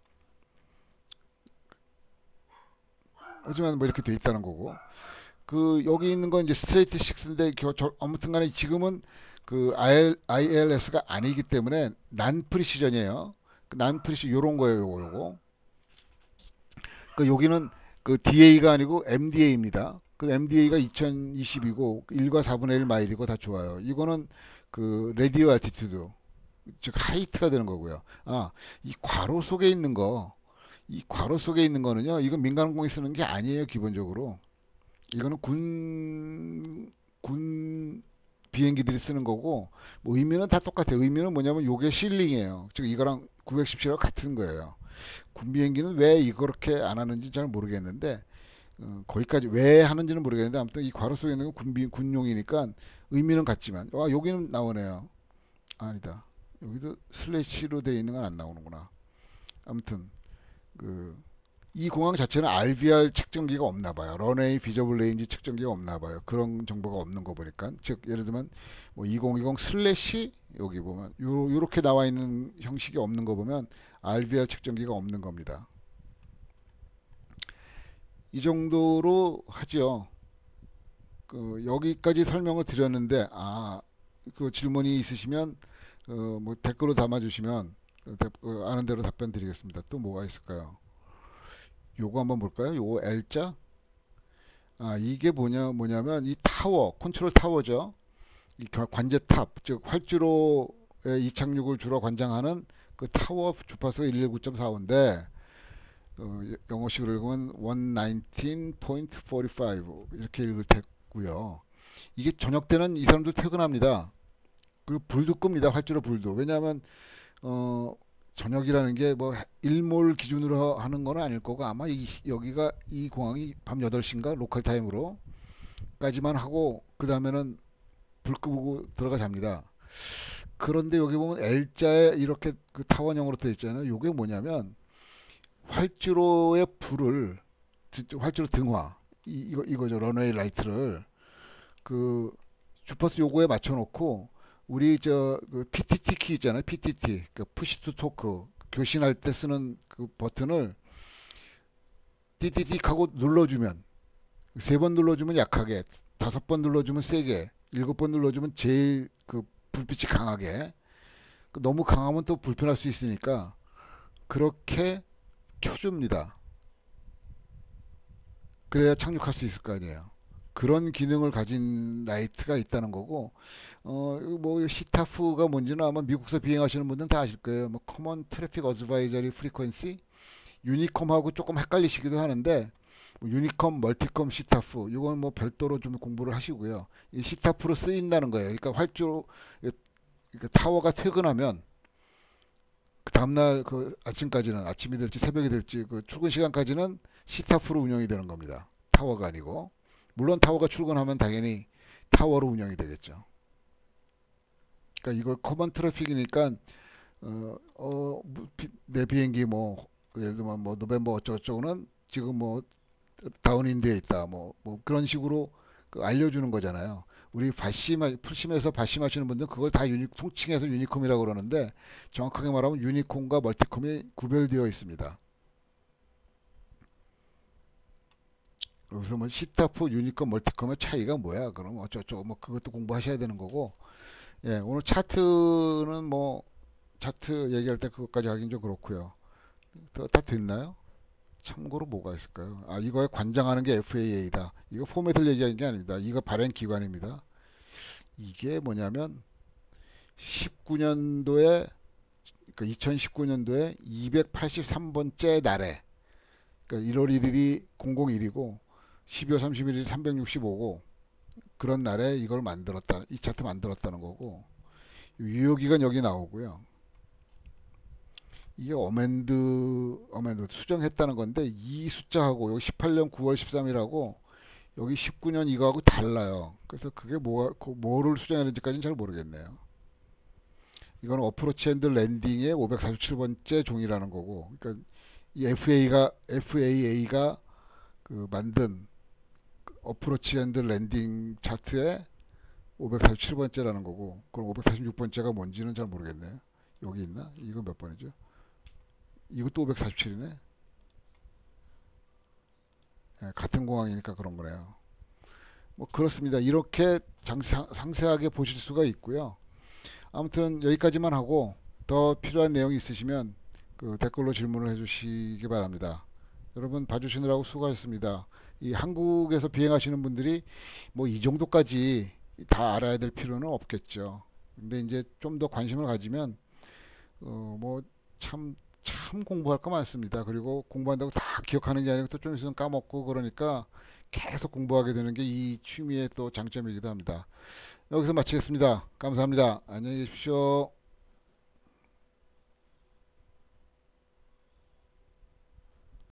하지만 뭐 이렇게 돼 있다는 거고. 그 여기 있는 건 이제 스트레이트 식스인데 아무튼간에 지금은 그 아이엘에스가 아니기 때문에 난 프리시전이에요. 난 프리시 요런 거예요, 요거 요거. 그 여기는 그 디에이가 아니고 엠디에이입니다. 그 엠디에이가 이천이십이고 일과 사분의 일 마일이고 다 좋아요. 이거는 그 레디오 알티튜드 즉 하이트가 되는 거고요. 아, 이 괄호 속에 있는 거, 이 괄호 속에 있는 거는요. 이건 민간항공이 쓰는 게 아니에요, 기본적으로. 이거는 군, 군 비행기들이 쓰는 거고, 뭐 의미는 다 똑같아요. 의미는 뭐냐면 요게 실링이에요. 즉 이거랑 구백십칠하고 같은 거예요. 군 비행기는 왜 이렇게 안 하는지 잘 모르겠는데, 어, 거기까지 왜 하는지는 모르겠는데, 아무튼 이 괄호 속에 있는 건 군비, 군용이니까 의미는 같지만, 와, 여기는 나오네요. 아니다. 여기도 슬래시로 되어 있는 건 안 나오는구나. 아무튼, 그, 이 공항 자체는 알비알 측정기가 없나 봐요. 런웨이 비저블 레인지 측정기가 없나 봐요. 그런 정보가 없는 거 보니까. 즉, 예를 들면, 뭐 이천이십 슬래시, 여기 보면, 요, 요렇게 나와 있는 형식이 없는 거 보면, 알비알 측정기가 없는 겁니다. 이 정도로 하죠. 그, 여기까지 설명을 드렸는데, 아, 그 질문이 있으시면, 어, 뭐 댓글로 담아주시면, 어, 어, 아는 대로 답변 드리겠습니다. 또 뭐가 있을까요? 요거 한번 볼까요? 요거 L자? 아, 이게 뭐냐, 뭐냐면, 이 타워, 컨트롤 타워죠. 이 관제탑, 즉, 활주로의 이착륙을 주로 관장하는 그 타워 주파수가 일일구 점 사오인데, 어, 영어식으로 읽으면 백십구 포인트 사오 이렇게 읽을 테고요. 이게 저녁 때는 이 사람도 퇴근합니다. 그리고 불도 끕니다. 활주로 불도. 왜냐하면 어, 저녁이라는 게 뭐 일몰 기준으로 하는 건 아닐 거고 아마 이, 여기가 이 공항이 밤 여덟 시인가 로컬 타임으로 까지만 하고 그 다음에는 불 끄고 들어가 잡니다. 그런데 여기 보면 L자에 이렇게 그 타원형으로 되어 있잖아요. 이게 뭐냐면 활주로의 불을 활주로 등화 이, 이거 이거죠. 런웨이 라이트를 그 주파수 요거에 맞춰놓고 우리 저그 피티티 키 있잖아요. 피티티 그 푸시 투 토크 교신할 때 쓰는 그 버튼을 띠띠띠 하고 눌러주면 세 번 눌러주면 약하게 다섯 번 눌러주면 세게 일곱 번 눌러주면 제일 그 불빛이 강하게 그 너무 강하면 또 불편할 수 있으니까 그렇게 켜줍니다. 그래야 착륙할 수 있을 거 아니에요. 그런 기능을 가진 라이트가 있다는 거고 어, 뭐 시타프가 뭔지는 아마 미국서 비행하시는 분들은 다 아실 거예요. 뭐 커먼 트래픽 어드바이저리 프리퀀시 유니콤하고 조금 헷갈리시기도 하는데 뭐 유니콤, 멀티콤, 시타프 이건 뭐 별도로 좀 공부를 하시고요. 이 시타프로 쓰인다는 거예요. 그러니까 활주로 그러니까 타워가 퇴근하면 그 다음날 그 아침까지는 아침이 될지 새벽이 될지 그 출근 시간까지는 시타프로 운영이 되는 겁니다. 타워가 아니고 물론 타워가 출근하면 당연히 타워로 운영이 되겠죠. 그러니까 이거 커먼 트래픽이니까 어, 어, 내 비행기 뭐 예를 들면 뭐 노벰버 어쩌고저쩌고는 지금 뭐 다운인드에 있다 뭐, 뭐 그런 식으로 그 알려주는 거잖아요. 우리 바심 풀심에서 바심 하시는 분들 그걸 다 유니 통칭해서 유니콤이라고 그러는데 정확하게 말하면 유니콤과 멀티콤이 구별되어 있습니다. 그래서 뭐 시타프, 유니콤, 멀티콤의 차이가 뭐야? 그럼 어쩌고저쩌고 뭐 그것도 공부하셔야 되는 거고. 예, 오늘 차트는 뭐 차트 얘기할 때 그것까지 하긴 좀 그렇고요. 다 됐나요? 참고로 뭐가 있을까요? 아, 이거에 관장하는 게 에프에이에이다. 이거 포맷을 얘기하는 게 아닙니다. 이거 발행 기관입니다. 이게 뭐냐면 십구 년도에 그러니까 이천십구 년도에 이백팔십삼 번째 날에 그러니까 일월 일일이 공공일이고 십이월 삼십일일이 삼백육십오고 그런 날에 이걸 만들었다. 이 차트 만들었다는 거고 유효기간 여기 나오고요. 이게 어멘드 어멘드 수정했다는 건데 이 숫자하고 여기 십팔 년 구월 십삼일하고 여기 십구 년 이거하고 달라요. 그래서 그게 뭐 뭐를 수정했는지까지는 잘 모르겠네요. 이건 어프로치 앤드 랜딩의 오백사십칠 번째 종이라는 거고, 그러니까 이 에프에이가 에프에이에이가 그 만든 어프로치 앤드 랜딩 차트에 오백사십칠 번째라는 거고, 그럼 오백사십육 번째가 뭔지는 잘 모르겠네요. 여기 있나? 이거 몇 번이죠? 이것도 오백사십칠이네. 같은 공항이니까 그런 거네요. 뭐 그렇습니다. 이렇게 장사, 상세하게 보실 수가 있고요. 아무튼 여기까지만 하고 더 필요한 내용이 있으시면 그 댓글로 질문을 해주시기 바랍니다. 여러분 봐주시느라고 수고하셨습니다. 이 한국에서 비행하시는 분들이 뭐 이 정도까지 다 알아야 될 필요는 없겠죠. 근데 이제 좀 더 관심을 가지면 어 뭐 참 참 공부할 거 많습니다. 그리고 공부한다고 다 기억하는 게 아니고 또 좀 있으면 까먹고 그러니까 계속 공부하게 되는 게 이 취미의 또 장점이기도 합니다. 여기서 마치겠습니다. 감사합니다. 안녕히 계십시오.